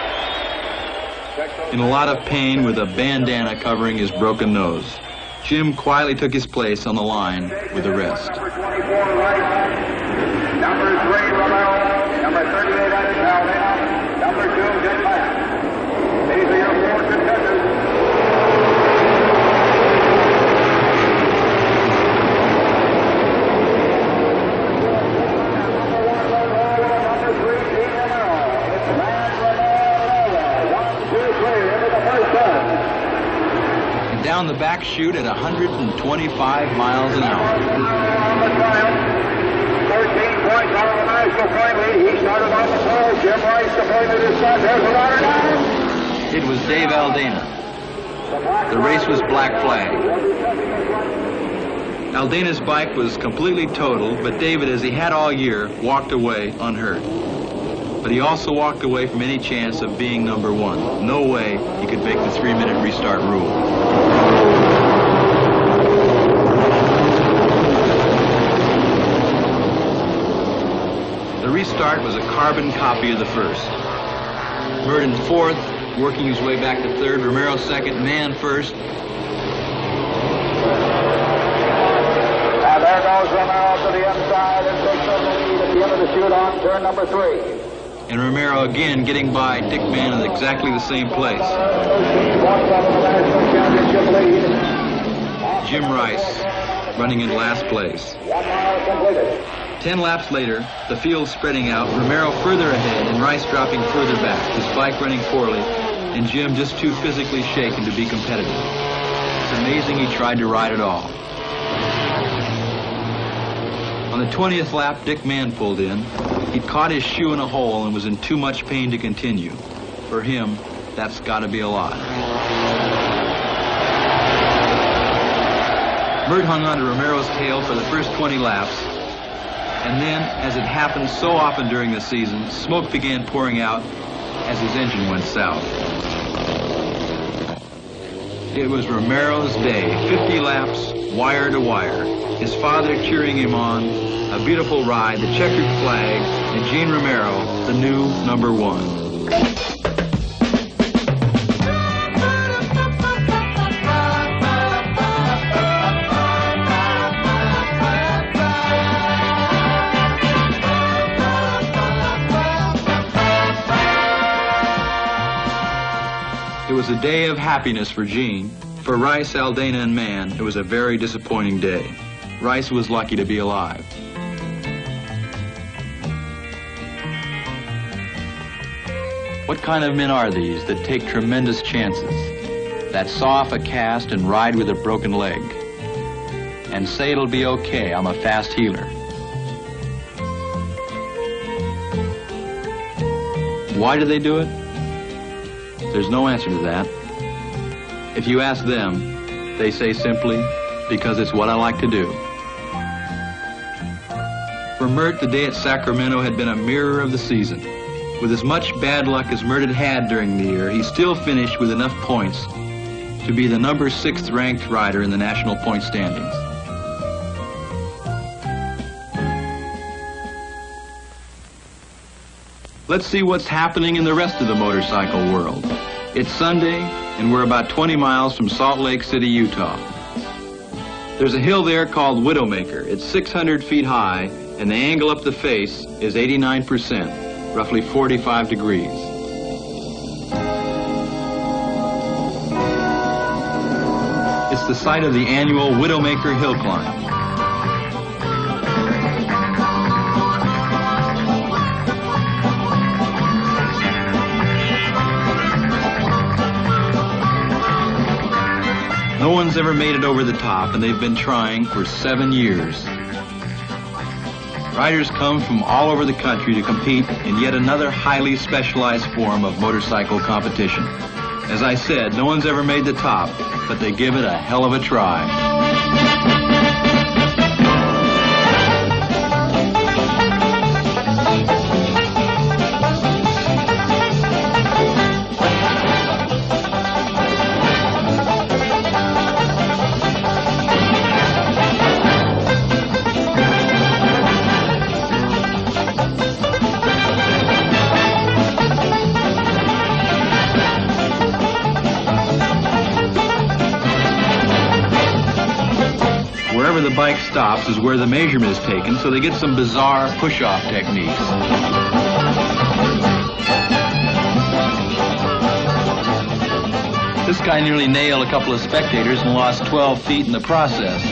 In a lot of pain with a bandana covering his broken nose, Jim quietly took his place on the line with the rest. Number twenty-four, Rice. Number three, Romero. Number thirty-eight, Aldana. Number two, Dick Mann. These are your four contenders. Down the back chute at one hundred twenty-five miles an hour. thirteen points out of the national point lead. He started on the pole. Jim Rice appointed his son. There's the ladder down. It was Dave Aldana. The race was black flag. Aldana's bike was completely totaled, but David, as he had all year, walked away unhurt. But he also walked away from any chance of being number one. No way he could break the three-minute restart rule. The restart was a carbon copy of the first. Mert in fourth, working his way back to third. Romero second, Mann first. And there goes Romero to the inside and takes the lead at the end of the chute on turn number three. And Romero again getting by Dick Mann in exactly the same place. Jim Rice running in last place. Ten laps later, the field spreading out, Romero further ahead and Rice dropping further back, his bike running poorly, and Jim just too physically shaken to be competitive. It's amazing he tried to ride at all. On the twentieth lap, Dick Mann pulled in. He'd caught his shoe in a hole and was in too much pain to continue. For him, that's got to be a lot. Mert hung on to Romero's tail for the first twenty laps, and then, as it happens so often during the season, smoke began pouring out as his engine went south. It was Romero's day, fifty laps, wire to wire. His father cheering him on, a beautiful ride, the checkered flag, and Gene Romero, the new number one. It was a day of happiness for Gene. For Rice, Aldana, and Mann, it was a very disappointing day. Rice was lucky to be alive. What kind of men are these that take tremendous chances, that saw off a cast and ride with a broken leg, and say it'll be okay, I'm a fast healer? Why do they do it? There's no answer to that. If you ask them, they say simply, because it's what I like to do. For Mert, the day at Sacramento had been a mirror of the season. With as much bad luck as Mert had had during the year, he still finished with enough points to be the number sixth ranked rider in the national point standings. Let's see what's happening in the rest of the motorcycle world. It's Sunday, and we're about twenty miles from Salt Lake City, Utah. There's a hill there called Widowmaker. It's six hundred feet high, and the angle up the face is eighty-nine percent, roughly forty-five degrees. It's the site of the annual Widowmaker Hill Climb. No one's ever made it over the top, and they've been trying for seven years. Riders come from all over the country to compete in yet another highly specialized form of motorcycle competition. As I said, no one's ever made the top, but they give it a hell of a try. Wherever the bike stops is where the measurement is taken, so they get some bizarre push-off techniques. This guy nearly nailed a couple of spectators and lost twelve feet in the process.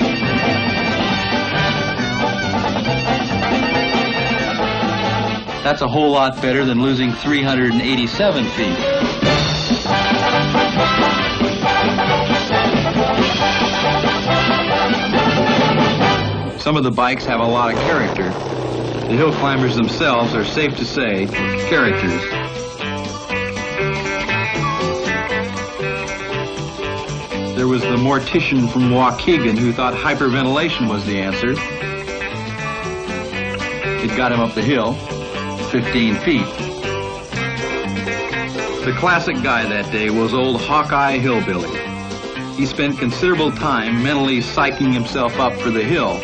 That's a whole lot better than losing three hundred eighty-seven feet. Some of the bikes have a lot of character. The hill climbers themselves are, safe to say, characters. There was the mortician from Waukegan who thought hyperventilation was the answer. It got him up the hill, fifteen feet. The classic guy that day was old Hawkeye Hillbilly. He spent considerable time mentally psyching himself up for the hill.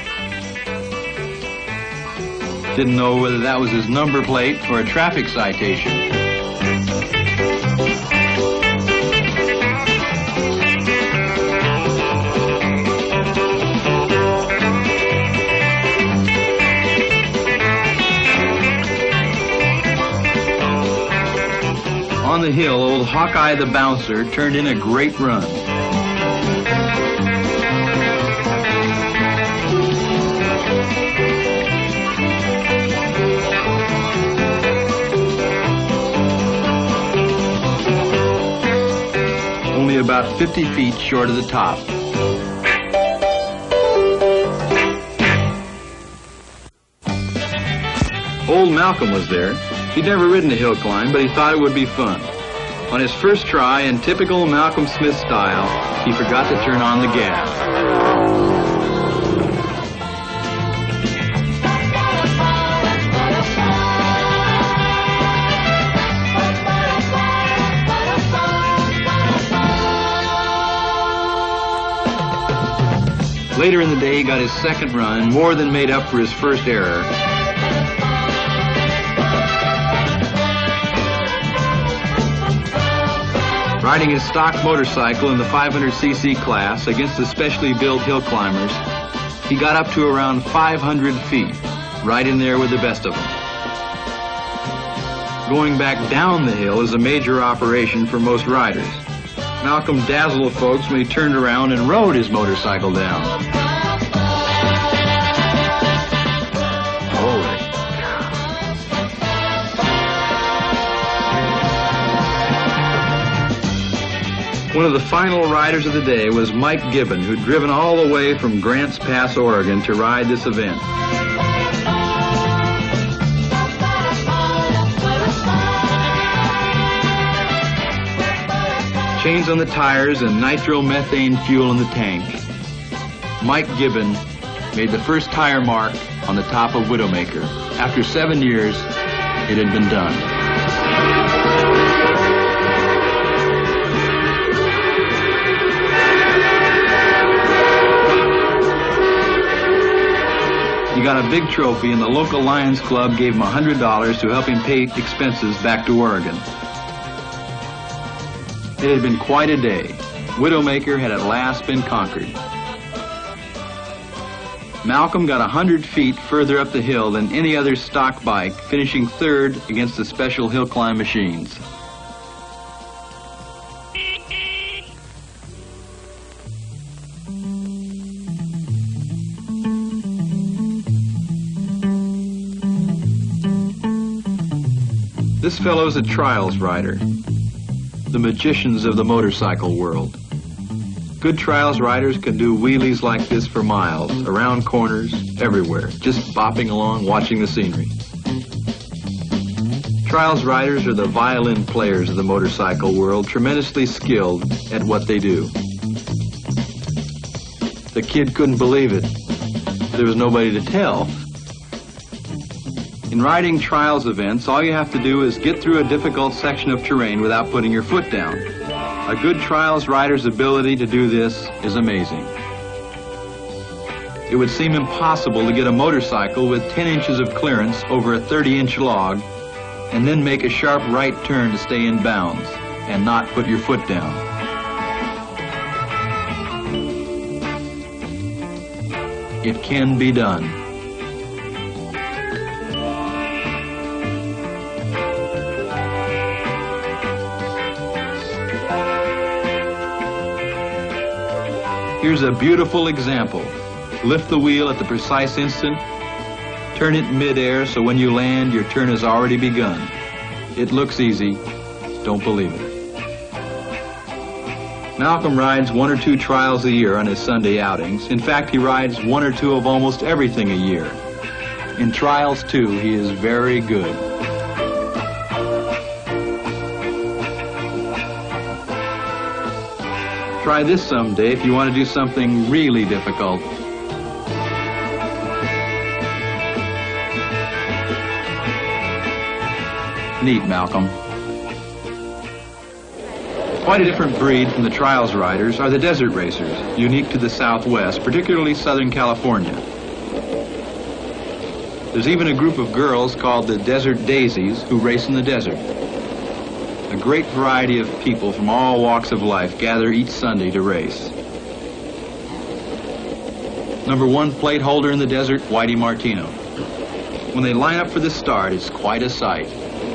Didn't know whether that was his number plate or a traffic citation. On the hill, old Hawkeye the bouncer turned in a great run. Only about fifty feet short of the top. Old Malcolm was there. He'd never ridden a hill climb, but he thought it would be fun. On his first try, in typical Malcolm Smith style, he forgot to turn on the gas. Later in the day, he got his second run, more than made up for his first error. Riding his stock motorcycle in the five hundred c c class against the specially built hill climbers, he got up to around five hundred feet, right in there with the best of them. Going back down the hill is a major operation for most riders. Malcolm dazzled folks when he turned around and rode his motorcycle down. Holy One of the final riders of the day was Mike Gibbon, who'd driven all the way from Grants Pass, Oregon to ride this event. Chains on the tires and nitromethane fuel in the tank. Mike Gibbon made the first tire mark on the top of Widowmaker. After seven years, it had been done. He got a big trophy, and the local Lions Club gave him one hundred dollars to help him pay expenses back to Oregon. It had been quite a day. Widowmaker had at last been conquered. Malcolm got one hundred feet further up the hill than any other stock bike, finishing third against the special hill climb machines. This fellow's a trials rider, the magicians of the motorcycle world. Good trials riders can do wheelies like this for miles, around corners, everywhere, just bopping along, watching the scenery. Trials riders are the violin players of the motorcycle world, tremendously skilled at what they do. The kid couldn't believe it. There was nobody to tell. In riding trials events, all you have to do is get through a difficult section of terrain without putting your foot down. A good trials rider's ability to do this is amazing. It would seem impossible to get a motorcycle with ten inches of clearance over a thirty inch log and then make a sharp right turn to stay in bounds and not put your foot down. It can be done. Here's a beautiful example. Lift the wheel at the precise instant, turn it mid-air so when you land, your turn has already begun. It looks easy. Don't believe it. Malcolm rides one or two trials a year on his Sunday outings. In fact, he rides one or two of almost everything a year. In trials, too, he is very good. Try this someday if you want to do something really difficult. Neat, Malcolm. Quite a different breed from the trials riders are the desert racers, unique to the Southwest, particularly Southern California. There's even a group of girls called the Desert Daisies who race in the desert. A great variety of people from all walks of life gather each Sunday to race. Number one plate holder in the desert, Whitey Martino. When they line up for the start, it's quite a sight.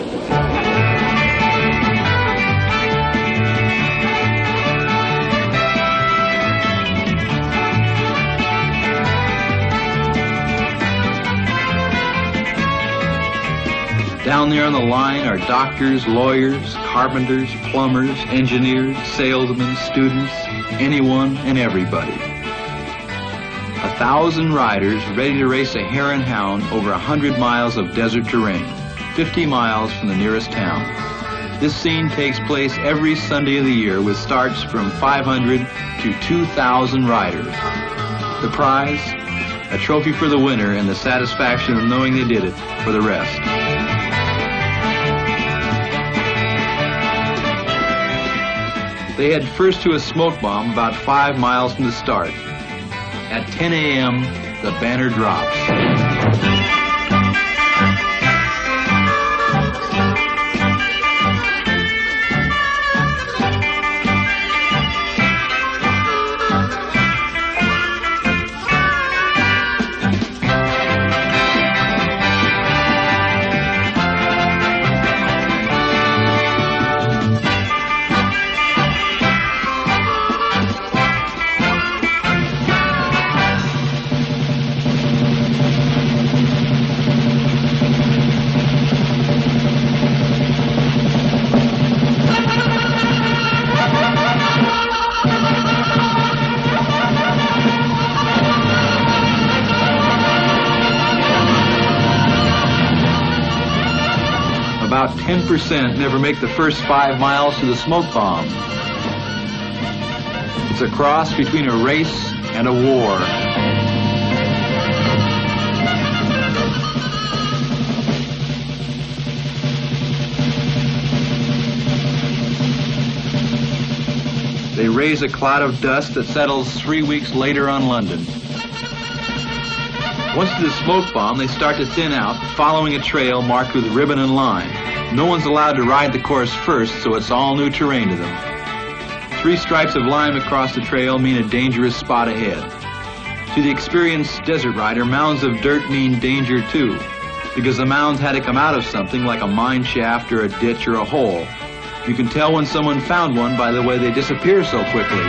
Down there on the line are doctors, lawyers, carpenters, plumbers, engineers, salesmen, students, anyone and everybody. A thousand riders ready to race a hare and hound over a hundred miles of desert terrain, fifty miles from the nearest town. This scene takes place every Sunday of the year with starts from five hundred to two thousand riders. The prize? A trophy for the winner and the satisfaction of knowing they did it for the rest. They head first to a smoke bomb about five miles from the start. At ten A M, the banner drops. ten percent never make the first five miles to the smoke bomb. It's a cross between a race and a war. They raise a cloud of dust that settles three weeks later on London. Once to the smoke bomb, they start to thin out, following a trail marked with ribbon and line. No one's allowed to ride the course first, so it's all new terrain to them. Three stripes of lime across the trail mean a dangerous spot ahead. To the experienced desert rider, mounds of dirt mean danger too, because the mounds had to come out of something like a mine shaft or a ditch or a hole. You can tell when someone found one by the way they disappear so quickly.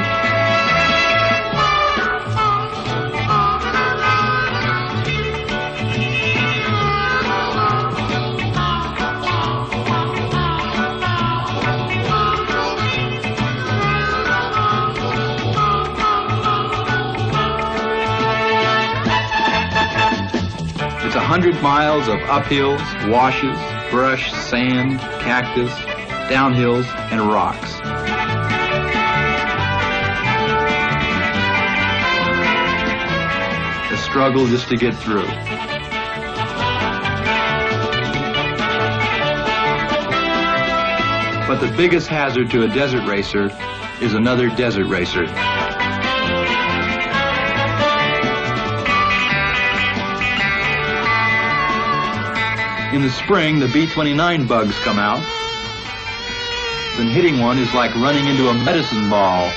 It's a hundred miles of uphills, washes, brush, sand, cactus, downhills, and rocks. A struggle just to get through. But the biggest hazard to a desert racer is another desert racer. In the spring, the B twenty-nine bugs come out. And hitting one is like running into a medicine ball.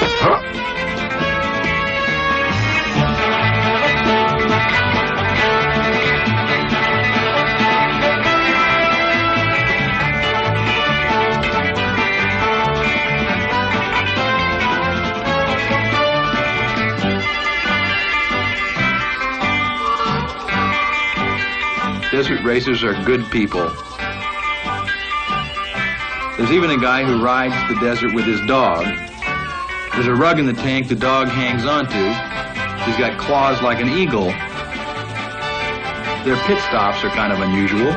Desert racers are good people. There's even a guy who rides the desert with his dog. There's a rug in the tank the dog hangs onto. He's got claws like an eagle. Their pit stops are kind of unusual.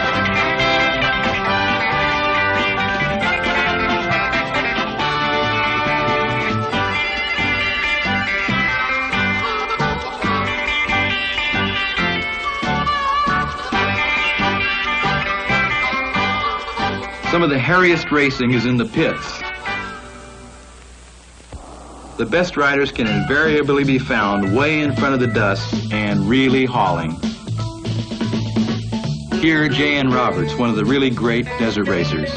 Some of the hairiest racing is in the pits. The best riders can invariably be found way in front of the dust and really hauling. Here, J N Roberts, one of the really great desert racers.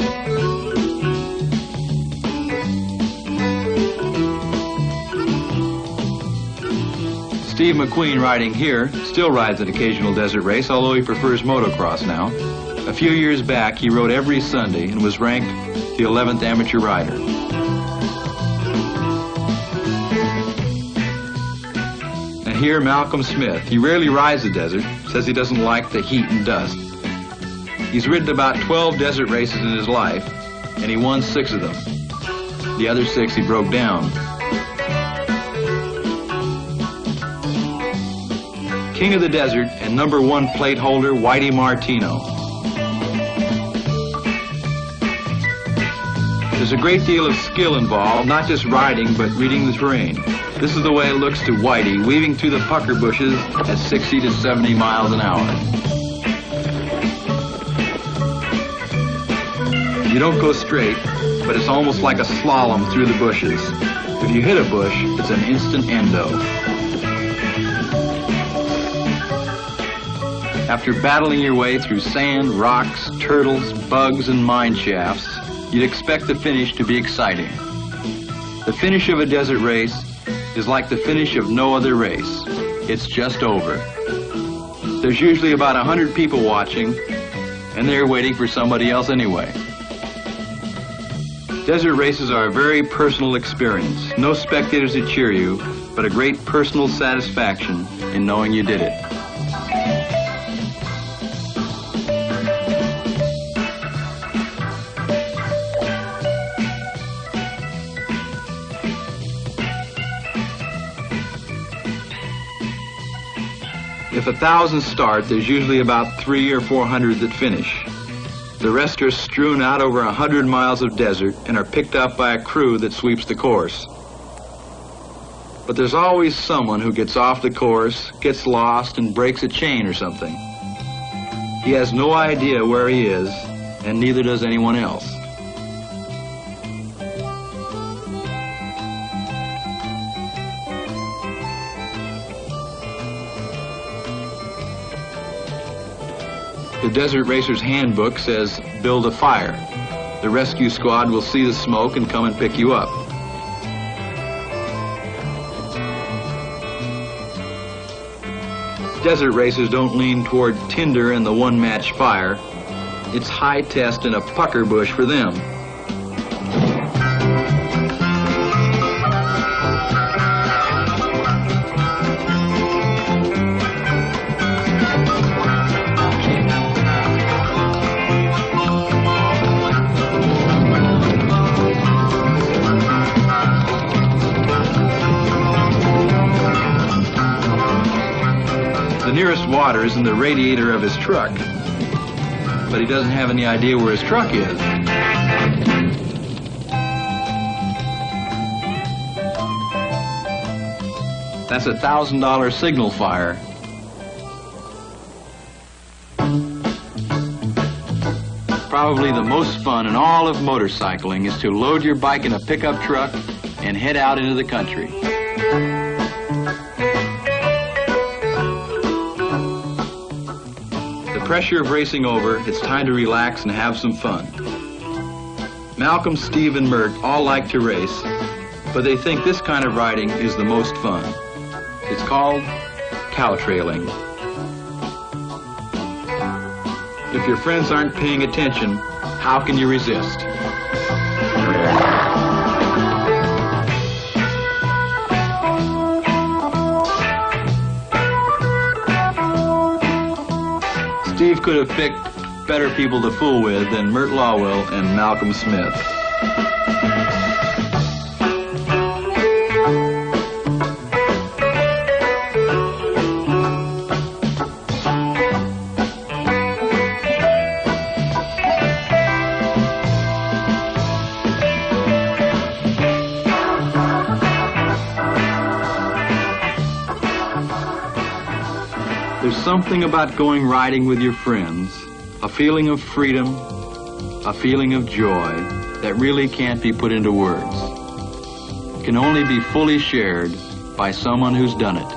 Steve McQueen, riding here, still rides an occasional desert race, although he prefers motocross now. A few years back, he rode every Sunday and was ranked the eleventh amateur rider. And here, Malcolm Smith. He rarely rides the desert, says he doesn't like the heat and dust. He's ridden about twelve desert races in his life, and he won six of them. The other six he broke down. King of the desert and number one plate holder, Whitey Martino. There's a great deal of skill involved, not just riding, but reading the terrain. This is the way it looks to Whitey, weaving through the pucker bushes at sixty to seventy miles an hour. You don't go straight, but it's almost like a slalom through the bushes. If you hit a bush, it's an instant endo. After battling your way through sand, rocks, turtles, bugs, and mine shafts, you'd expect the finish to be exciting. The finish of a desert race is like the finish of no other race. It's just over. There's usually about a hundred people watching, and they're waiting for somebody else anyway. Desert races are a very personal experience. No spectators to cheer you, but a great personal satisfaction in knowing you did it. If a thousand start, there's usually about three or four hundred that finish. The rest are strewn out over a hundred miles of desert and are picked up by a crew that sweeps the course. But there's always someone who gets off the course, gets lost, and breaks a chain or something. He has no idea where he is, and neither does anyone else. The Desert Racer's handbook says, build a fire. The rescue squad will see the smoke and come and pick you up. Desert racers don't lean toward tinder and the one-match fire. It's high test and a pucker bush for them. The nearest water is in the radiator of his truck, but he doesn't have any idea where his truck is. That's a thousand dollar signal fire. Probably the most fun in all of motorcycling is to load your bike in a pickup truck and head out into the country. The pressure of racing over, it's time to relax and have some fun. Malcolm, Steve, and Mert all like to race, but they think this kind of riding is the most fun. It's called cow trailing. If your friends aren't paying attention, how can you resist? Steve could have picked better people to fool with than Mert Lawwell and Malcolm Smith. There's something about going riding with your friends, a feeling of freedom, a feeling of joy that really can't be put into words. It can only be fully shared by someone who's done it.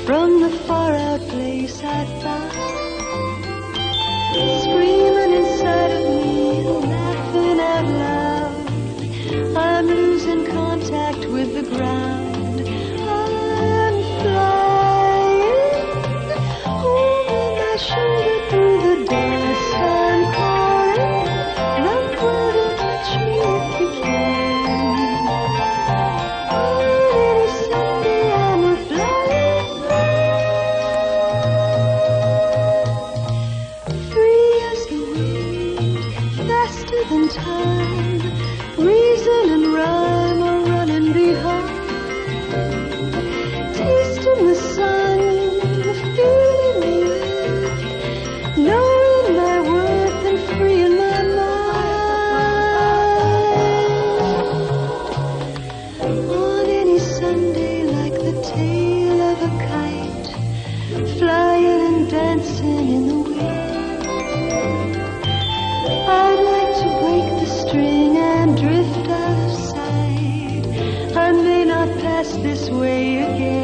from the far out place I found, screaming inside of me, laughing out loud. I'm losing contact with the ground. I'm flying over my shoulder through the dust. I'm calling, run, run and touch me if you can. On any Sunday I'm a flying, free as the wind, faster than time. Reason and rhyme are running behind, tasting the sun, feeling the earth, knowing my worth and freeing my mind. On any Sunday, like the tail of a kite, flying and dancing in the wind, I'd like to break the string and drift out of sight. I may not pass this way again.